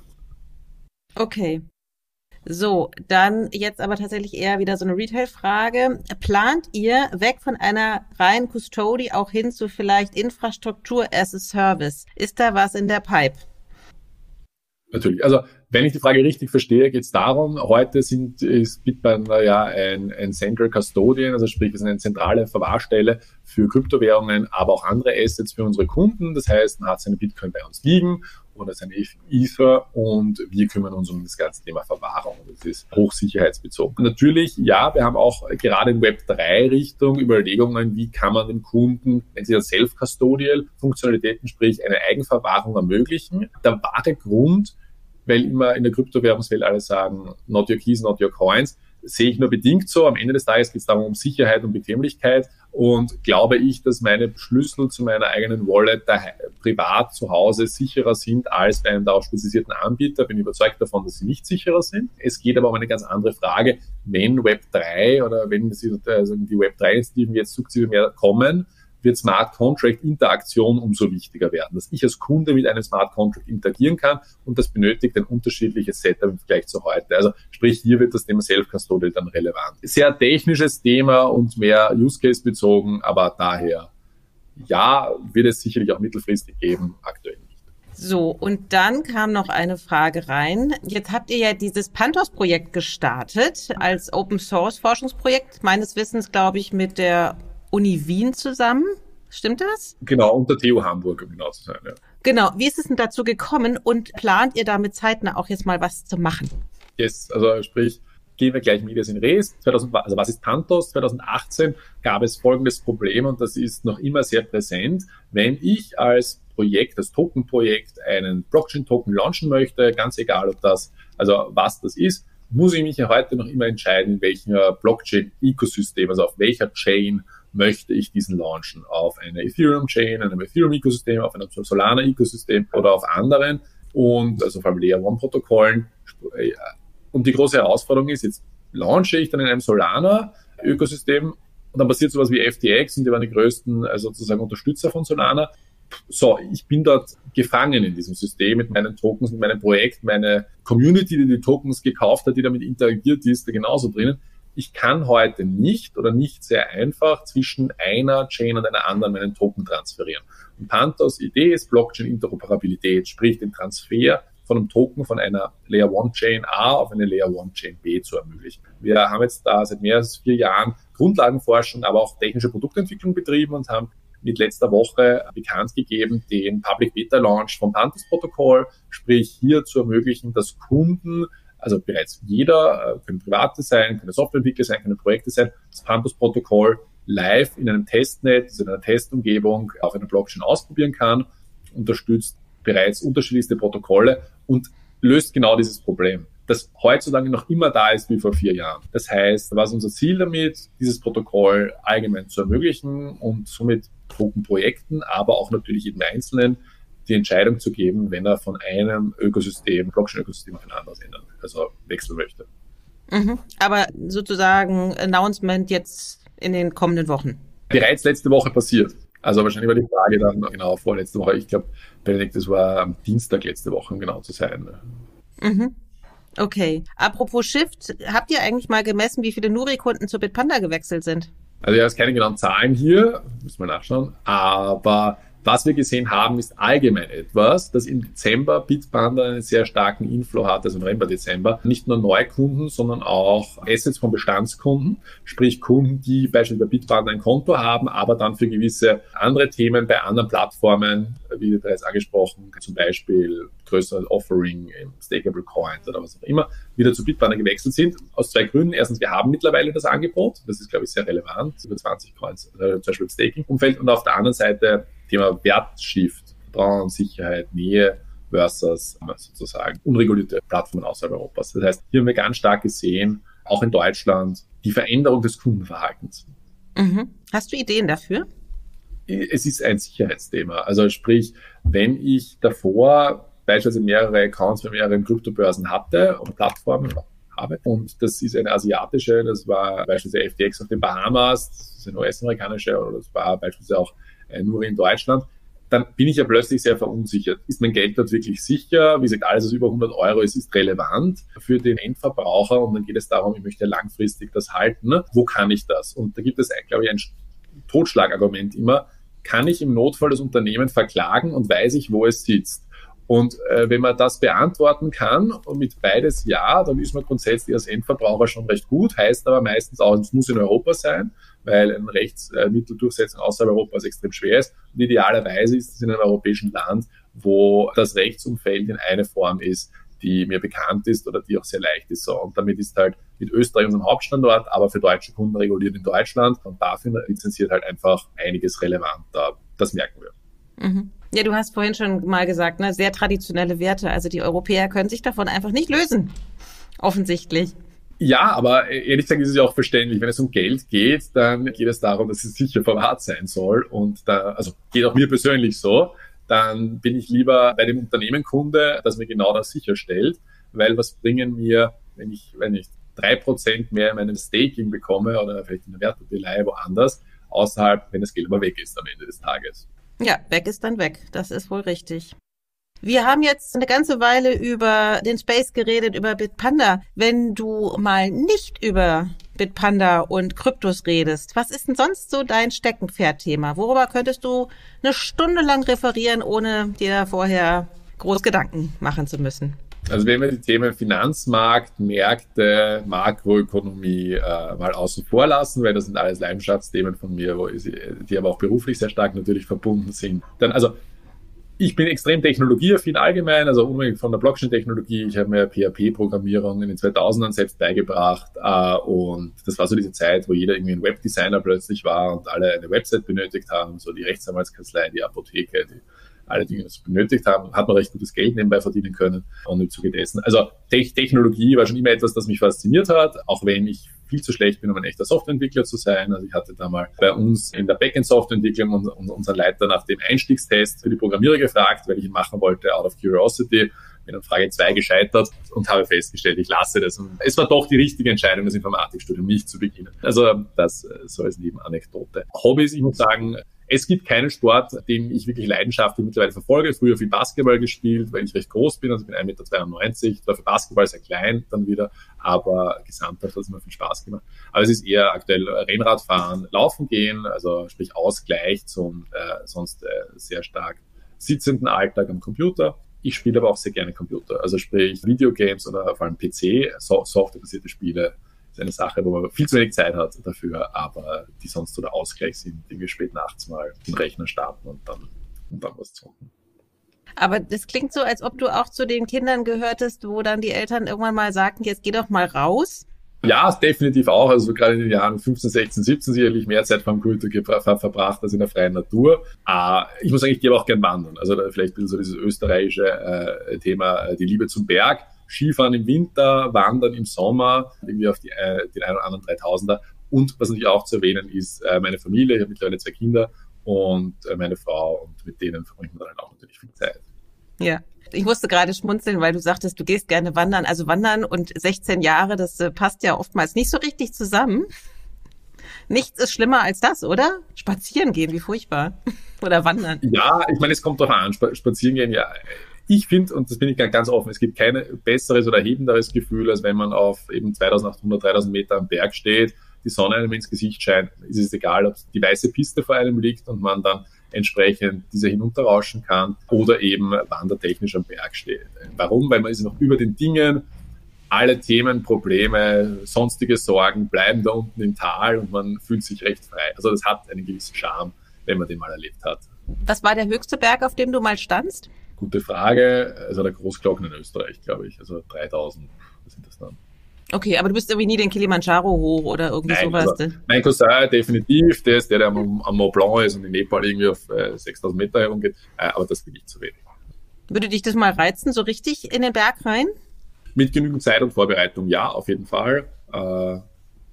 Okay. So, dann jetzt aber tatsächlich eher wieder so eine Retail-Frage. Plant ihr weg von einer reinen Custody auch hin zu vielleicht Infrastruktur as a Service? Ist da was in der Pipe? Natürlich. Also, wenn ich die Frage richtig verstehe, geht es darum, heute ist Bitpanda ja ein Central Custodian, also sprich, wir sind eine zentrale Verwahrstelle für Kryptowährungen, aber auch andere Assets für unsere Kunden. Das heißt, man hat seine Bitcoin bei uns liegen oder seine Ether und wir kümmern uns um das ganze Thema Verwahrung. Das ist hochsicherheitsbezogen. Natürlich, ja, wir haben auch gerade in Web3-Richtung Überlegungen, wie kann man den Kunden, wenn sie ja Self-Custodial-Funktionalitäten, sprich eine Eigenverwahrung ermöglichen. Der wahre Grund, weil immer in der Kryptowährungswelt alle sagen, not your keys, not your coins, sehe ich nur bedingt so. Am Ende des Tages geht es darum, um Sicherheit und Bequemlichkeit. Und glaube ich, dass meine Schlüssel zu meiner eigenen Wallet privat zu Hause sicherer sind als bei einem darauf spezialisierten Anbieter. Bin überzeugt davon, dass sie nicht sicherer sind. Es geht aber um eine ganz andere Frage. Wenn Web3 oder wenn die Web3-Initiativen jetzt sukzessive mehr kommen, wird Smart Contract Interaktion umso wichtiger werden, dass ich als Kunde mit einem Smart Contract interagieren kann und das benötigt ein unterschiedliches Setup im Vergleich zu heute. Also sprich, hier wird das Thema Self-Custodial dann relevant. Sehr technisches Thema und mehr Use-Case bezogen, aber daher, ja, wird es sicherlich auch mittelfristig geben, aktuell nicht. So, und dann kam noch eine Frage rein. Jetzt habt ihr ja dieses Pantos-Projekt gestartet als Open-Source-Forschungsprojekt, meines Wissens, glaube ich, mit der Uni Wien zusammen. Stimmt das? Genau, und der TU Hamburg, um genau zu sein, ja. Genau. Wie ist es denn dazu gekommen und plant ihr damit zeitnah auch jetzt mal was zu machen? Yes, also sprich, gehen wir gleich medias in res. Also was ist Pantos? 2018 gab es folgendes Problem und das ist noch immer sehr präsent. Wenn ich als Projekt, das Token-Projekt, einen Blockchain-Token launchen möchte, ganz egal ob das, also was das ist, muss ich mich ja heute noch immer entscheiden, in welcher Blockchain-Ökosystem, also auf welcher Chain möchte ich diesen launchen. Auf einer Ethereum-Chain, einem Ethereum-Ökosystem, auf einem Solana-Ökosystem oder auf anderen und also vor allem Layer-1-Protokollen. Und die große Herausforderung ist, jetzt launche ich dann in einem Solana-Ökosystem und dann passiert sowas wie FTX und die waren die größten sozusagen Unterstützer von Solana. So, ich bin dort gefangen in diesem System mit meinen Tokens, mit meinem Projekt, meine Community, die die Tokens gekauft hat, die damit interagiert ist, da genauso drinnen. Ich kann heute nicht oder nicht sehr einfach zwischen einer Chain und einer anderen meinen Token transferieren. Und Pantos Idee ist Blockchain-Interoperabilität, sprich den Transfer von einem Token von einer Layer 1 Chain A auf eine Layer 1 Chain B zu ermöglichen. Wir haben jetzt da seit mehr als 4 Jahren Grundlagenforschung, aber auch technische Produktentwicklung betrieben und haben mit letzter Woche bekannt gegeben, den Public Beta Launch vom Pantos-Protokoll, sprich hier zu ermöglichen, dass Kunden, also bereits jeder, können Private sein, können Softwareentwickler sein, können Projekte sein, das Pantos-Protokoll live in einem Testnet, also in einer Testumgebung auf einer Blockchain ausprobieren kann, unterstützt bereits unterschiedlichste Protokolle und löst genau dieses Problem, das heutzutage noch immer da ist wie vor 4 Jahren. Das heißt, was ist unser Ziel damit, dieses Protokoll allgemein zu ermöglichen und somit Tokenprojekten, aber auch natürlich jedem Einzelnen die Entscheidung zu geben, wenn er von einem Ökosystem, Blockchain-Ökosystem auf ein anderes ändern, also wechseln möchte. Mhm. Aber sozusagen Announcement jetzt in den kommenden Wochen? Bereits letzte Woche passiert. Also wahrscheinlich war die Frage dann genau vorletzte Woche. Ich glaube, Benedikt, das war am Dienstag letzte Woche, um genau zu sein. Mhm. Okay. Apropos Shift, habt ihr eigentlich mal gemessen, wie viele Nuri-Kunden zu Bitpanda gewechselt sind? Also ja, es keine genauen Zahlen hier, müssen wir nachschauen, aber was wir gesehen haben, ist allgemein etwas, dass im Dezember Bitpanda einen sehr starken Inflow hat, also November, Dezember. Nicht nur Neukunden, sondern auch Assets von Bestandskunden, sprich Kunden, die beispielsweise bei Bitpanda ein Konto haben, aber dann für gewisse andere Themen bei anderen Plattformen, wie bereits angesprochen, zum Beispiel größeres Offering, Stakeable Coins oder was auch immer, wieder zu Bitpanda gewechselt sind. Aus 2 Gründen. Erstens, wir haben mittlerweile das Angebot. Das ist, glaube ich, sehr relevant. Über 20 Coins, zum Beispiel im Staking-Umfeld. Und auf der anderen Seite Thema Wertshift, Vertrauen, Sicherheit, Nähe versus sozusagen unregulierte Plattformen außerhalb Europas. Das heißt, hier haben wir ganz stark gesehen, auch in Deutschland, die Veränderung des Kundenverhaltens. Mhm. Hast du Ideen dafür? Es ist ein Sicherheitsthema. Also sprich, wenn ich davor beispielsweise mehrere Accounts bei mehreren Kryptobörsen hatte oder Plattformen habe und das ist eine asiatische, das war beispielsweise FTX auf den Bahamas, das ist eine US-amerikanische oder das war beispielsweise auch nur in Deutschland, dann bin ich ja plötzlich sehr verunsichert. Ist mein Geld dort wirklich sicher? Wie gesagt, alles, was über 100 Euro ist relevant für den Endverbraucher und dann geht es darum, ich möchte langfristig das halten. Wo kann ich das? Und da gibt es, glaube ich, ein Totschlagargument immer. Kann ich im Notfall das Unternehmen verklagen und weiß ich, wo es sitzt? Und wenn man das beantworten kann und mit beides ja, dann ist man grundsätzlich als Endverbraucher schon recht gut, heißt aber meistens auch, es muss in Europa sein, weil ein Rechtsmitteldurchsetzung außerhalb Europas extrem schwer ist. Und idealerweise ist es in einem europäischen Land, wo das Rechtsumfeld in eine Form ist, die mir bekannt ist oder die auch sehr leicht ist. So. Und damit ist halt mit Österreich unserem Hauptstandort, aber für deutsche Kunden reguliert in Deutschland und dafür lizenziert halt einfach einiges relevant. Das merken wir. Mhm. Ja, du hast vorhin schon mal gesagt, ne, sehr traditionelle Werte. Also die Europäer können sich davon einfach nicht lösen. Offensichtlich. Ja, aber ehrlich gesagt ist es ja auch verständlich. Wenn es um Geld geht, dann geht es darum, dass es sicher verwahrt sein soll. Und da, also geht auch mir persönlich so. Dann bin ich lieber bei dem Unternehmenkunde, das mir genau das sicherstellt. Weil was bringen mir, wenn ich 3% mehr in meinem Staking bekomme oder vielleicht in der Wertpapierleihe woanders, außerhalb, wenn das Geld aber weg ist am Ende des Tages. Ja, weg ist dann weg. Das ist wohl richtig. Wir haben jetzt eine ganze Weile über den Space geredet, über Bitpanda. Wenn du mal nicht über Bitpanda und Kryptos redest, was ist denn sonst so dein Steckenpferd-Thema? Worüber könntest du eine Stunde lang referieren, ohne dir vorher groß Gedanken machen zu müssen? Also wenn wir die Themen Finanzmarkt, Märkte, Makroökonomie mal außen vor lassen, weil das sind alles Leidenschaftsthemen von mir, die aber auch beruflich sehr stark natürlich verbunden sind. Dann, also Ich bin extrem technologieaffin allgemein, also unabhängig von der Blockchain-Technologie. Ich habe mir PHP-Programmierung in den 2000ern selbst beigebracht und das war so diese Zeit, wo jeder irgendwie ein Webdesigner plötzlich war und alle eine Website benötigt haben, so die Rechtsanwaltskanzlei, die Apotheke, die alle Dinge, was benötigt haben, hat man recht gutes Geld nebenbei verdienen können und im Zuge dessen. Also Technologie war schon immer etwas, das mich fasziniert hat, auch wenn ich viel zu schlecht bin, um ein echter Softwareentwickler zu sein. Also ich hatte da mal bei uns in der Backend-Softwareentwicklung unseren Leiter nach dem Einstiegstest für die Programmierer gefragt, weil ich ihn machen wollte, out of curiosity. Bin an Frage 2 gescheitert und habe festgestellt, ich lasse das. Und es war doch die richtige Entscheidung, das Informatikstudium nicht zu beginnen. Also das so als Nebenanekdote. Hobbys, ich muss sagen, es gibt keinen Sport, den ich wirklich leidenschaftlich mittlerweile verfolge. Früher viel Basketball gespielt, weil ich recht groß bin, also ich bin 1,92 Meter, war für Basketball sehr klein dann wieder, aber gesamthaft hat es immer viel Spaß gemacht. Aber es ist eher aktuell Rennradfahren, Laufen gehen, also sprich Ausgleich zum sonst sehr stark sitzenden Alltag am Computer. Ich spiele aber auch sehr gerne Computer, also sprich Videogames oder vor allem PC, softwarebasierte Spiele. Das ist eine Sache, wo man viel zu wenig Zeit hat dafür, aber die sonst so der Ausgleich sind, irgendwie spät nachts mal den Rechner starten und dann was zocken. Aber das klingt so, als ob du auch zu den Kindern gehörtest, wo dann die Eltern irgendwann mal sagten, jetzt geh doch mal raus. Ja, definitiv auch. Also gerade in den Jahren 15, 16, 17 sicherlich mehr Zeit vom Computer verbracht als in der freien Natur. Ich muss sagen, ich gehe auch gern wandern. Also vielleicht so dieses österreichische Thema, die Liebe zum Berg. Skifahren im Winter, Wandern im Sommer, irgendwie auf den einen oder anderen 3000er. Und was natürlich auch zu erwähnen ist, meine Familie, ich habe mittlerweile 2 Kinder und meine Frau und mit denen verbringt man dann auch natürlich viel Zeit. Ja, ich musste gerade schmunzeln, weil du sagtest, du gehst gerne wandern. Also wandern und 16 Jahre, das passt ja oftmals nicht so richtig zusammen. Nichts ist schlimmer als das, oder? Spazieren gehen, wie furchtbar. Oder wandern. Ja, ich meine, es kommt doch an. Spazieren gehen, ja. Ich finde, und das bin ich ganz offen, es gibt kein besseres oder erhebenderes Gefühl, als wenn man auf eben 2800, 3000 Meter am Berg steht, die Sonne einem ins Gesicht scheint. Es ist egal, ob die weiße Piste vor einem liegt und man dann entsprechend diese hinunterrauschen kann oder eben wandertechnisch am Berg steht. Warum? Weil man ist noch über den Dingen, alle Themen, Probleme, sonstige Sorgen bleiben da unten im Tal und man fühlt sich recht frei. Also das hat einen gewissen Charme, wenn man den mal erlebt hat. Was war der höchste Berg, auf dem du mal standst? Gute Frage. Also der Großglocken in Österreich, glaube ich. Also 3000, was sind das dann? Okay, aber du bist irgendwie nie den Kilimanjaro hoch oder irgendwie sowas? Also mein Cousin definitiv, der ist der am Mont Blanc ist und in Nepal irgendwie auf 6000 Meter herumgeht. Aber das bin ich zu wenig. Würde dich das mal reizen, so richtig in den Berg rein? Mit genügend Zeit und Vorbereitung, ja, auf jeden Fall. Aber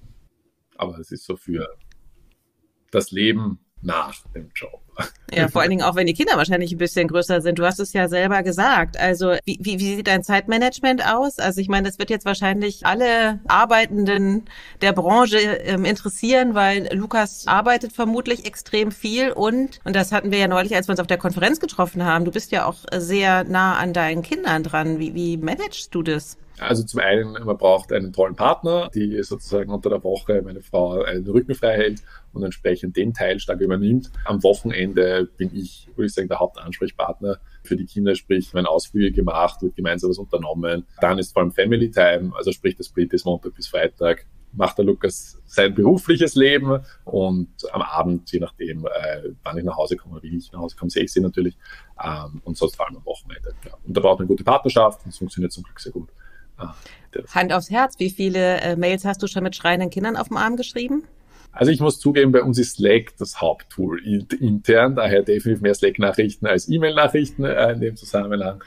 es ist so für das Leben nach dem Job. Ja, vor allen Dingen auch, wenn die Kinder wahrscheinlich ein bisschen größer sind. Du hast es ja selber gesagt. Also wie sieht dein Zeitmanagement aus? Also ich meine, das wird jetzt wahrscheinlich alle Arbeitenden der Branche interessieren, weil Lukas arbeitet vermutlich extrem viel und das hatten wir ja neulich, als wir uns auf der Konferenz getroffen haben, du bist ja auch sehr nah an deinen Kindern dran. Wie managst du das? Also zum einen, man braucht einen tollen Partner, die sozusagen unter der Woche meine Frau einen Rücken frei hält und entsprechend den Teil stark übernimmt. Am Wochenende bin ich, würde ich sagen, der Hauptansprechpartner für die Kinder, sprich, wenn Ausflüge gemacht, wird gemeinsam was unternommen. Dann ist vor allem Family Time, also sprich, das Split ist Montag bis Freitag, macht der Lukas sein berufliches Leben und am Abend, je nachdem, wann ich nach Hause komme, wie ich nach Hause komme, sehe ich sie natürlich und sonst vor allem am Wochenende. Ja. Und da braucht man eine gute Partnerschaft und es funktioniert zum Glück sehr gut. Hand aufs Herz, wie viele Mails hast du schon mit schreienden Kindern auf dem Arm geschrieben? Also ich muss zugeben, bei uns ist Slack das Haupttool intern, daher definitiv mehr Slack-Nachrichten als E-Mail-Nachrichten in dem Zusammenhang,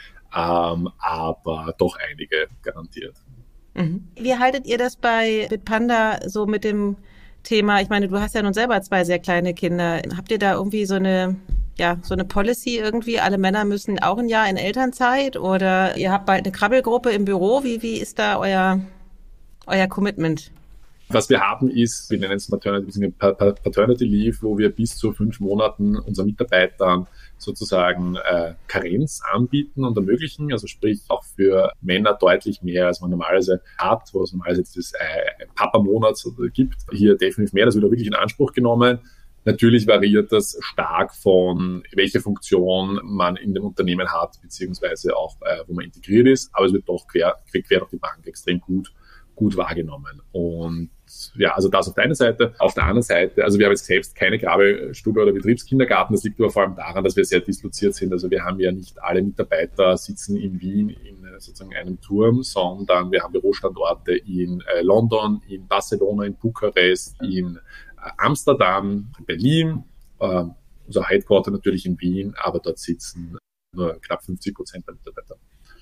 aber doch einige garantiert. Mhm. Wie haltet ihr das bei Bitpanda so mit dem Thema? Ich meine, du hast ja nun selber 2 sehr kleine Kinder. Habt ihr da irgendwie so eine Policy irgendwie, alle Männer müssen auch ein Jahr in Elternzeit oder ihr habt bald eine Krabbelgruppe im Büro? Wie ist da euer Commitment? Was wir haben ist, wir nennen es Paternity Leave, wo wir bis zu 5 Monaten unseren Mitarbeitern sozusagen Karenz anbieten und ermöglichen, also sprich auch für Männer deutlich mehr, als man normalerweise hat, wo es normalerweise dieses Papa-Monat gibt. Hier definitiv mehr, das wird auch wirklich in Anspruch genommen. Natürlich variiert das stark von, welche Funktion man in dem Unternehmen hat, beziehungsweise auch, wo man integriert ist, aber es wird doch quer durch die Bank extrem gut wahrgenommen. Und ja, also das auf der einen Seite. Auf der anderen Seite, also wir haben jetzt selbst keine Gabelstube oder Betriebskindergarten. Das liegt aber vor allem daran, dass wir sehr disloziert sind. Also wir haben ja nicht alle Mitarbeiter sitzen in Wien in sozusagen einem Turm, sondern wir haben Bürostandorte in London, in Barcelona, in Bukarest, in Amsterdam, Berlin, unser Headquarter natürlich in Wien, aber dort sitzen nur knapp 50% der Mitarbeiter.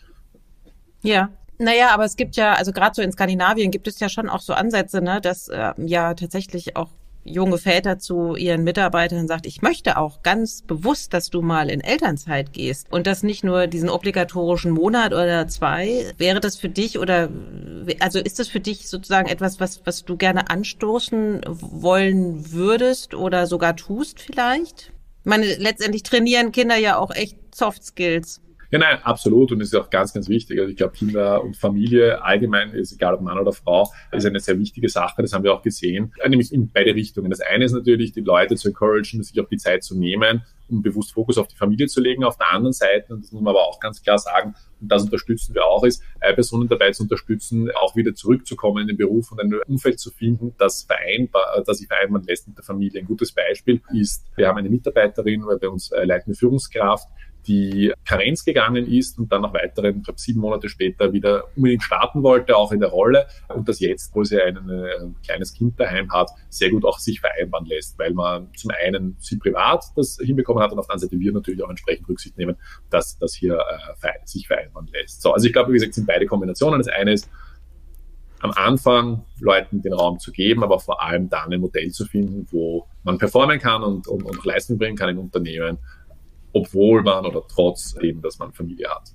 Ja. Naja, aber es gibt ja, also gerade so in Skandinavien gibt es ja schon auch so Ansätze, ne, dass ja tatsächlich auch junge Väter zu ihren Mitarbeitern sagt, ich möchte auch ganz bewusst, dass du mal in Elternzeit gehst und das nicht nur diesen obligatorischen Monat oder 2. Wäre das für dich oder, also ist das für dich sozusagen etwas, was du gerne anstoßen wollen würdest oder sogar tust vielleicht? Ich meine, letztendlich trainieren Kinder ja auch echt Soft Skills. Ja, nein, absolut. Und das ist auch ganz, ganz wichtig. Also ich glaube, Kinder und Familie allgemein, ist egal ob Mann oder Frau, ist eine sehr wichtige Sache. Das haben wir auch gesehen, nämlich in beide Richtungen. Das eine ist natürlich, die Leute zu encouragen, sich auch die Zeit zu nehmen, um bewusst Fokus auf die Familie zu legen. Auf der anderen Seite, und das muss man aber auch ganz klar sagen, und das unterstützen wir auch, ist, Personen dabei zu unterstützen, auch wieder zurückzukommen in den Beruf und ein Umfeld zu finden, das sich vereinbaren lässt mit der Familie. Ein gutes Beispiel ist, wir haben eine Mitarbeiterin, bei uns leitende Führungskraft, die Karenz gegangen ist und dann nach weiteren, ich glaube 7 Monate später wieder unbedingt starten wollte, auch in der Rolle und das jetzt, wo sie ein kleines Kind daheim hat, sehr gut auch sich vereinbaren lässt, weil man zum einen sie privat das hinbekommen hat und auf der anderen Seite wir natürlich auch entsprechend Rücksicht nehmen, dass das hier sich vereinbaren lässt. So, also ich glaube, wie gesagt, sind beide Kombinationen. Das eine ist, am Anfang Leuten den Raum zu geben, aber vor allem dann ein Modell zu finden, wo man performen kann und Leistung bringen kann im Unternehmen, obwohl man oder trotzdem, dass man Familie hat.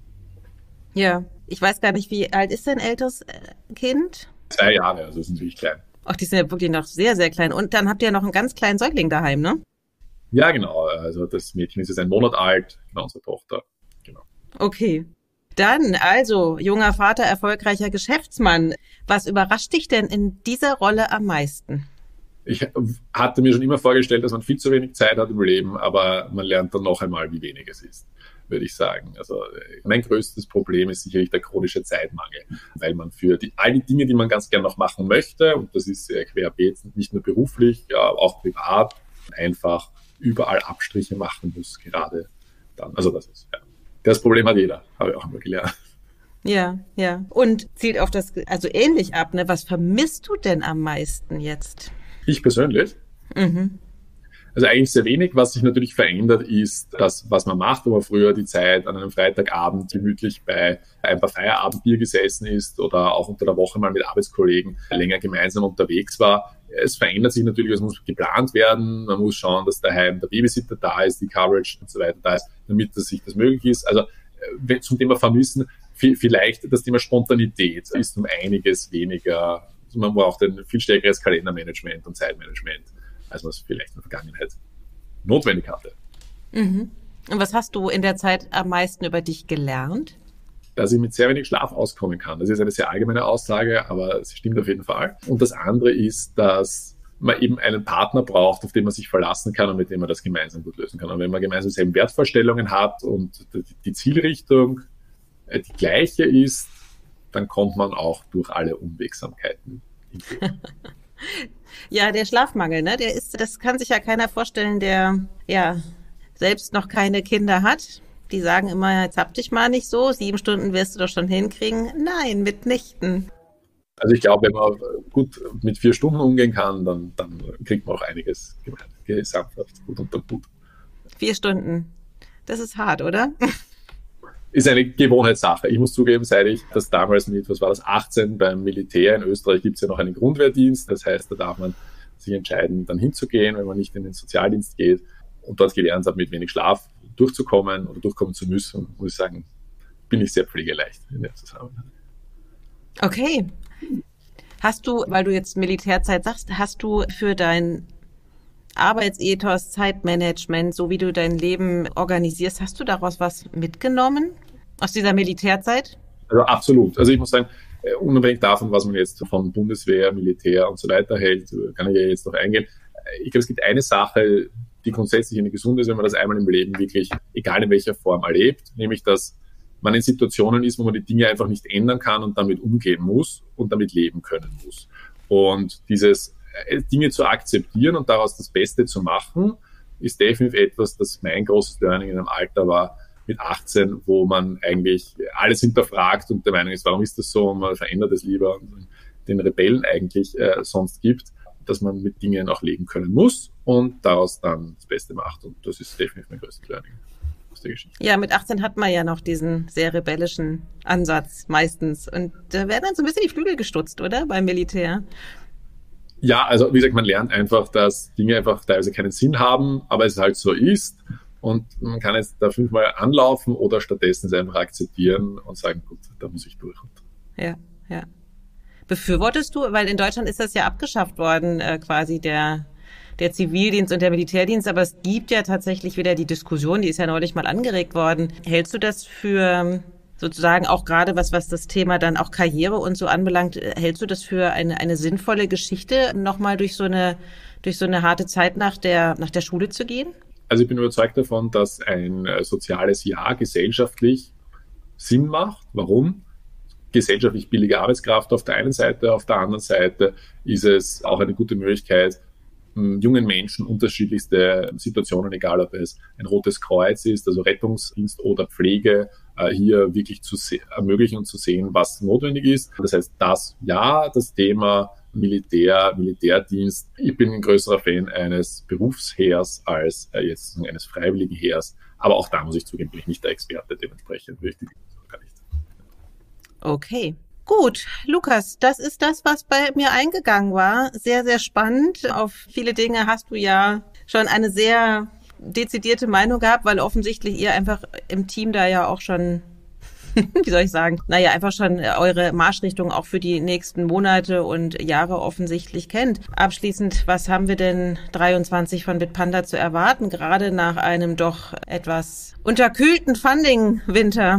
Ja, ich weiß gar nicht, wie alt ist dein älteres Kind? 2 Jahre, also ist natürlich klein. Ach, die sind ja wirklich noch sehr, sehr klein. Und dann habt ihr ja noch einen ganz kleinen Säugling daheim, ne? Ja, genau. Also das Mädchen ist jetzt 1 Monat alt, genau, unsere Tochter. Genau. Okay. Dann, also, junger Vater, erfolgreicher Geschäftsmann. Was überrascht dich denn in dieser Rolle am meisten? Ich hatte mir schon immer vorgestellt, dass man viel zu wenig Zeit hat im Leben, aber man lernt dann noch einmal, wie wenig es ist, würde ich sagen. Also mein größtes Problem ist sicherlich der chronische Zeitmangel, weil man für all die Dinge, die man ganz gern noch machen möchte, und das ist querbeet, nicht nur beruflich, ja, auch privat, einfach überall Abstriche machen muss, gerade dann. Also das Problem hat jeder, habe ich auch immer gelernt. Ja, ja. Und zielt auf das, also ähnlich ab, ne? Was vermisst du denn am meisten jetzt? Ich persönlich? Also eigentlich sehr wenig. Was sich natürlich verändert, ist das, was man macht, wo man früher die Zeit an einem Freitagabend gemütlich bei ein paar Feierabendbier gesessen ist oder auch unter der Woche mal mit Arbeitskollegen länger gemeinsam unterwegs war. Es verändert sich natürlich, es muss geplant werden, man muss schauen, dass daheim der Babysitter da ist, die Coverage und so weiter da ist, damit das möglich ist. Also zum Thema Vermissen, vielleicht das Thema Spontanität ist um einiges weniger. Man braucht ein viel stärkeres Kalendermanagement und Zeitmanagement, als man es vielleicht in der Vergangenheit notwendig hatte. Und was hast du in der Zeit am meisten über dich gelernt? Dass ich mit sehr wenig Schlaf auskommen kann. Das ist eine sehr allgemeine Aussage, aber sie stimmt auf jeden Fall. Und das andere ist, dass man eben einen Partner braucht, auf den man sich verlassen kann und mit dem man das gemeinsam gut lösen kann. Und wenn man gemeinsam dieselben Wertvorstellungen hat und die Zielrichtung die gleiche ist, dann kommt man auch durch alle Unwegsamkeiten hindurch. Ja, der Schlafmangel, ne? Das kann sich ja keiner vorstellen, der ja selbst noch keine Kinder hat. Die sagen immer, jetzt hab dich mal nicht so, 7 Stunden wirst du doch schon hinkriegen. Nein, mitnichten. Also ich glaube, wenn man gut mit 4 Stunden umgehen kann, dann kriegt man auch einiges gesamthaft gut unter den Hut. 4 Stunden, das ist hart, oder? Ist eine Gewohnheitssache. Ich muss zugeben, seit ich das damals mit, 18 beim Militär in Österreich gibt es ja noch einen Grundwehrdienst. Das heißt, da darf man sich entscheiden, dann hinzugehen, wenn man nicht in den Sozialdienst geht und dort gelernt hat, mit wenig Schlaf durchzukommen oder durchkommen zu müssen, muss ich sagen, bin ich sehr pflegeleicht in der Zusammenhang. Okay. Hast du, weil du jetzt Militärzeit sagst, hast du für dein Arbeitsethos, Zeitmanagement, so wie du dein Leben organisierst, hast du daraus was mitgenommen aus dieser Militärzeit? Also absolut. Also ich muss sagen, unabhängig davon, was man jetzt von Bundeswehr, Militär und so weiter hält, kann ich ja jetzt noch eingehen. Ich glaube, es gibt eine Sache, die grundsätzlich eine gesunde ist, wenn man das einmal im Leben wirklich, egal in welcher Form, erlebt, nämlich dass man in Situationen ist, wo man die Dinge einfach nicht ändern kann und damit umgehen muss und damit leben können muss. Und dieses Dinge zu akzeptieren und daraus das Beste zu machen, ist definitiv etwas, das mein großes Learning in einem Alter war, mit 18, wo man eigentlich alles hinterfragt und der Meinung ist, warum ist das so, und man verändert es lieber und den Rebellen eigentlich sonst gibt, dass man mit Dingen auch leben können muss und daraus dann das Beste macht. Und das ist definitiv mein größtes Learning aus der Geschichte. Ja, mit 18 hat man ja noch diesen sehr rebellischen Ansatz meistens. Und da werden dann so ein bisschen die Flügel gestutzt, oder? Beim Militär. Ja, also wie gesagt, man lernt einfach, dass Dinge einfach teilweise keinen Sinn haben, aber es halt so ist. Und man kann jetzt da 5-mal anlaufen oder stattdessen es einfach akzeptieren und sagen, gut, da muss ich durch. Ja. Befürwortest du, weil in Deutschland ist das ja abgeschafft worden, quasi der Zivildienst und der Militärdienst, aber es gibt ja tatsächlich wieder die Diskussion, die ist ja neulich mal angeregt worden. Hältst du das für sozusagen auch gerade was das Thema dann auch Karriere und so anbelangt, hältst du das für eine sinnvolle Geschichte, nochmal durch so eine harte Zeit nach der Schule zu gehen? Also ich bin überzeugt davon, dass ein soziales Jahr gesellschaftlich Sinn macht. Warum? Gesellschaftlich billige Arbeitskraft auf der einen Seite, auf der anderen Seite ist es auch eine gute Möglichkeit, jungen Menschen unterschiedlichste Situationen, egal ob es ein Rotes Kreuz ist, also Rettungsdienst oder Pflege, hier wirklich zu ermöglichen und zu sehen, was notwendig ist. Das heißt, das Thema Militärdienst. Ich bin ein größerer Fan eines Berufsheers als jetzt eines freiwilligen Heers. Aber auch da muss ich zugeben, bin ich nicht der Experte, dementsprechend richtig gar nicht. Okay. Gut, Lukas, das ist das, was bei mir eingegangen war. Sehr, sehr spannend. Auf viele Dinge hast du ja schon eine sehr dezidierte Meinung gehabt, weil offensichtlich ihr einfach im Team da ja auch schon, wie soll ich sagen, einfach schon eure Marschrichtung auch für die nächsten Monate und Jahre offensichtlich kennt. Abschließend, was haben wir denn 23 von Bitpanda zu erwarten, gerade nach einem doch etwas unterkühlten Funding-Winter?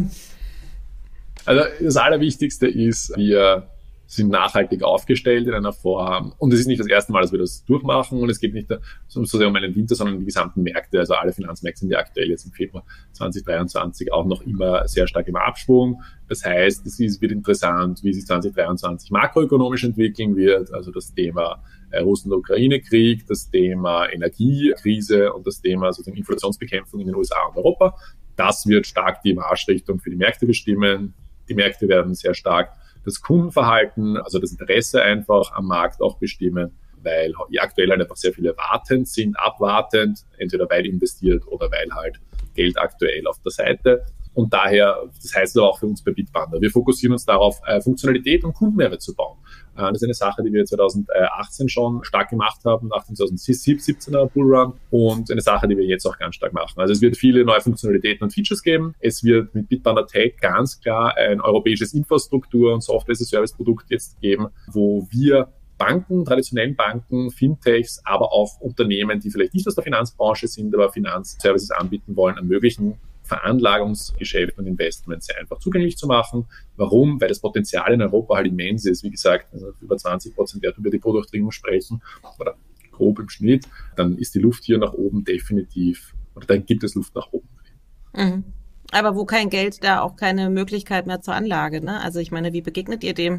Also das Allerwichtigste ist, wir sind nachhaltig aufgestellt in einer Form. Und es ist nicht das erste Mal, dass wir das durchmachen. Und es geht nicht so sehr um einen Winter, sondern die gesamten Märkte. Also alle Finanzmärkte sind ja aktuell jetzt im Februar 2023 auch noch immer sehr stark im Abschwung. Das heißt, wird interessant, wie sich 2023 makroökonomisch entwickeln wird. Also das Thema Russland-Ukraine-Krieg, das Thema Energiekrise und das Thema sozusagen Inflationsbekämpfung in den USA und Europa. Das wird stark die Marschrichtung für die Märkte bestimmen. Die Märkte werden sehr stark das Kundenverhalten, also das Interesse einfach am Markt auch bestimmen, weil aktuell halt einfach sehr viele abwartend, entweder weil investiert oder weil halt Geld aktuell auf der Seite. Und daher, das heißt aber auch für uns bei Bitpanda, wir fokussieren uns darauf, Funktionalität und Kundenmehrwert zu bauen. Das ist eine Sache, die wir 2018 schon stark gemacht haben, nach dem 2017er Bullrun, und eine Sache, die wir jetzt auch ganz stark machen. Also es wird viele neue Funktionalitäten und Features geben. Es wird mit Bitpanda Tech ganz klar ein europäisches Infrastruktur- und Software-as-a-Service-Produkt jetzt geben, wo wir Banken, traditionellen Banken, Fintechs, aber auch Unternehmen, die vielleicht nicht aus der Finanzbranche sind, aber Finanzservices anbieten wollen, ermöglichen, Veranlagungsgeschäfte und Investments sehr einfach zugänglich zu machen. Warum? Weil das Potenzial in Europa halt immens ist. Wie gesagt, also über 20% Wert über die Produktdringung sprechen, oder grob im Schnitt, dann ist die Luft hier nach oben definitiv, oder dann gibt es Luft nach oben. Mhm. Aber wo kein Geld, da auch keine Möglichkeit mehr zur Anlage, ne? Also ich meine, wie begegnet ihr dem?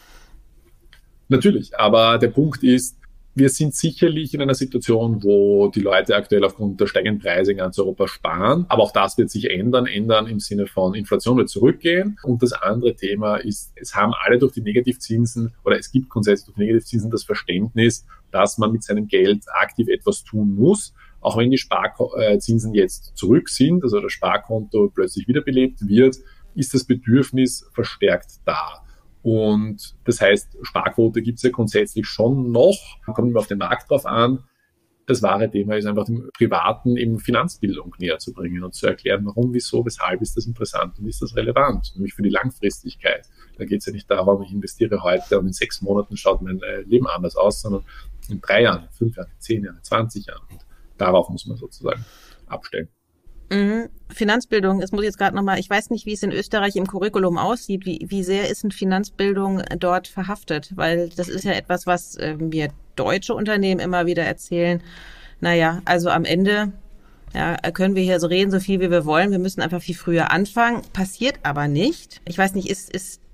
Natürlich, aber der Punkt ist, wir sind sicherlich in einer Situation, wo die Leute aktuell aufgrund der steigenden Preise in ganz Europa sparen. Aber auch das wird sich ändern im Sinne von Inflation wird zurückgehen. Und das andere Thema ist, es haben alle durch die Negativzinsen, oder es gibt grundsätzlich durch die Negativzinsen das Verständnis, dass man mit seinem Geld aktiv etwas tun muss. Auch wenn die Sparzinsen jetzt zurück sind, also das Sparkonto plötzlich wiederbelebt wird, ist das Bedürfnis verstärkt da. Und das heißt, Sparquote gibt es ja grundsätzlich schon noch, kommt immer auf den Markt drauf an. Das wahre Thema ist einfach dem Privaten eben Finanzbildung näher zu bringen und zu erklären, warum, wieso, weshalb ist das interessant und ist das relevant, nämlich für die Langfristigkeit. Da geht es ja nicht darum, ich investiere heute und in 6 Monaten schaut mein Leben anders aus, sondern in 3 Jahren, 5 Jahren, 10 Jahren, 20 Jahren. Und darauf muss man sozusagen abstellen. Finanzbildung, es muss jetzt gerade nochmal, ich weiß nicht, wie es in Österreich im Curriculum aussieht, wie sehr ist denn Finanzbildung dort verhaftet? Weil das ist ja etwas, was mir deutsche Unternehmen immer wieder erzählen. Naja, also am Ende können wir hier so reden, so viel wie wir wollen. Wir müssen einfach viel früher anfangen. Passiert aber nicht. Ich weiß nicht, ist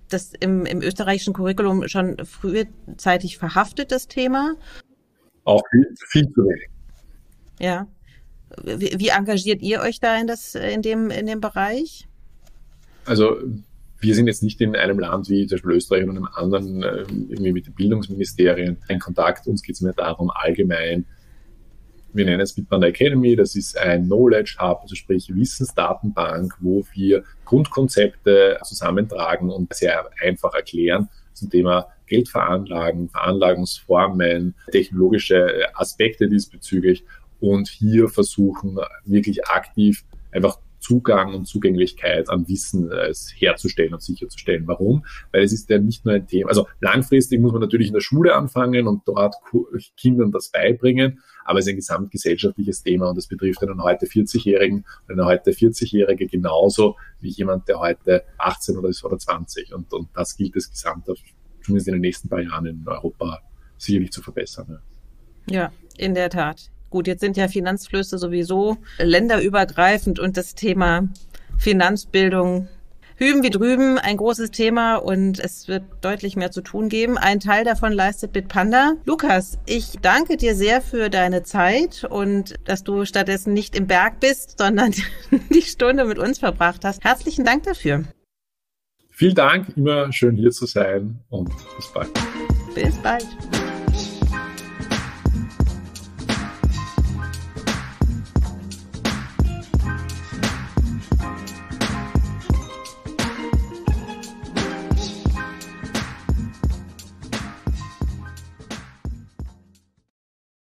das im österreichischen Curriculum schon frühzeitig verhaftet, das Thema? Auch viel zu wenig. Ja. Wie engagiert ihr euch da in dem Bereich? Also wir sind jetzt nicht in einem Land wie zum Beispiel Österreich oder einem anderen irgendwie mit den Bildungsministerien in Kontakt. Uns geht es mehr darum, allgemein, wir nennen es Bitpanda Academy, das ist ein Knowledge Hub, also sprich Wissensdatenbank, wo wir Grundkonzepte zusammentragen und sehr einfach erklären zum Thema Geldveranlagen, Veranlagungsformen, technologische Aspekte diesbezüglich und hier versuchen wirklich aktiv einfach Zugang und Zugänglichkeit an Wissen herzustellen und sicherzustellen. Warum? Weil es ist ja nicht nur ein Thema, also langfristig muss man natürlich in der Schule anfangen und dort Kindern das beibringen, aber es ist ein gesamtgesellschaftliches Thema und es betrifft einen heute 40-Jährigen und eine heute 40-Jährige genauso wie jemand, der heute 18 oder 20. Und das gilt es gesamt, zumindest in den nächsten paar Jahren in Europa sicherlich zu verbessern. Ja, in der Tat. Gut, jetzt sind ja Finanzflüsse sowieso länderübergreifend und das Thema Finanzbildung hüben wie drüben ein großes Thema und es wird deutlich mehr zu tun geben. Ein Teil davon leistet Bitpanda. Lukas, ich danke dir sehr für deine Zeit und dass du stattdessen nicht im Berg bist, sondern die Stunde mit uns verbracht hast. Herzlichen Dank dafür. Vielen Dank, immer schön hier zu sein und bis bald. Bis bald.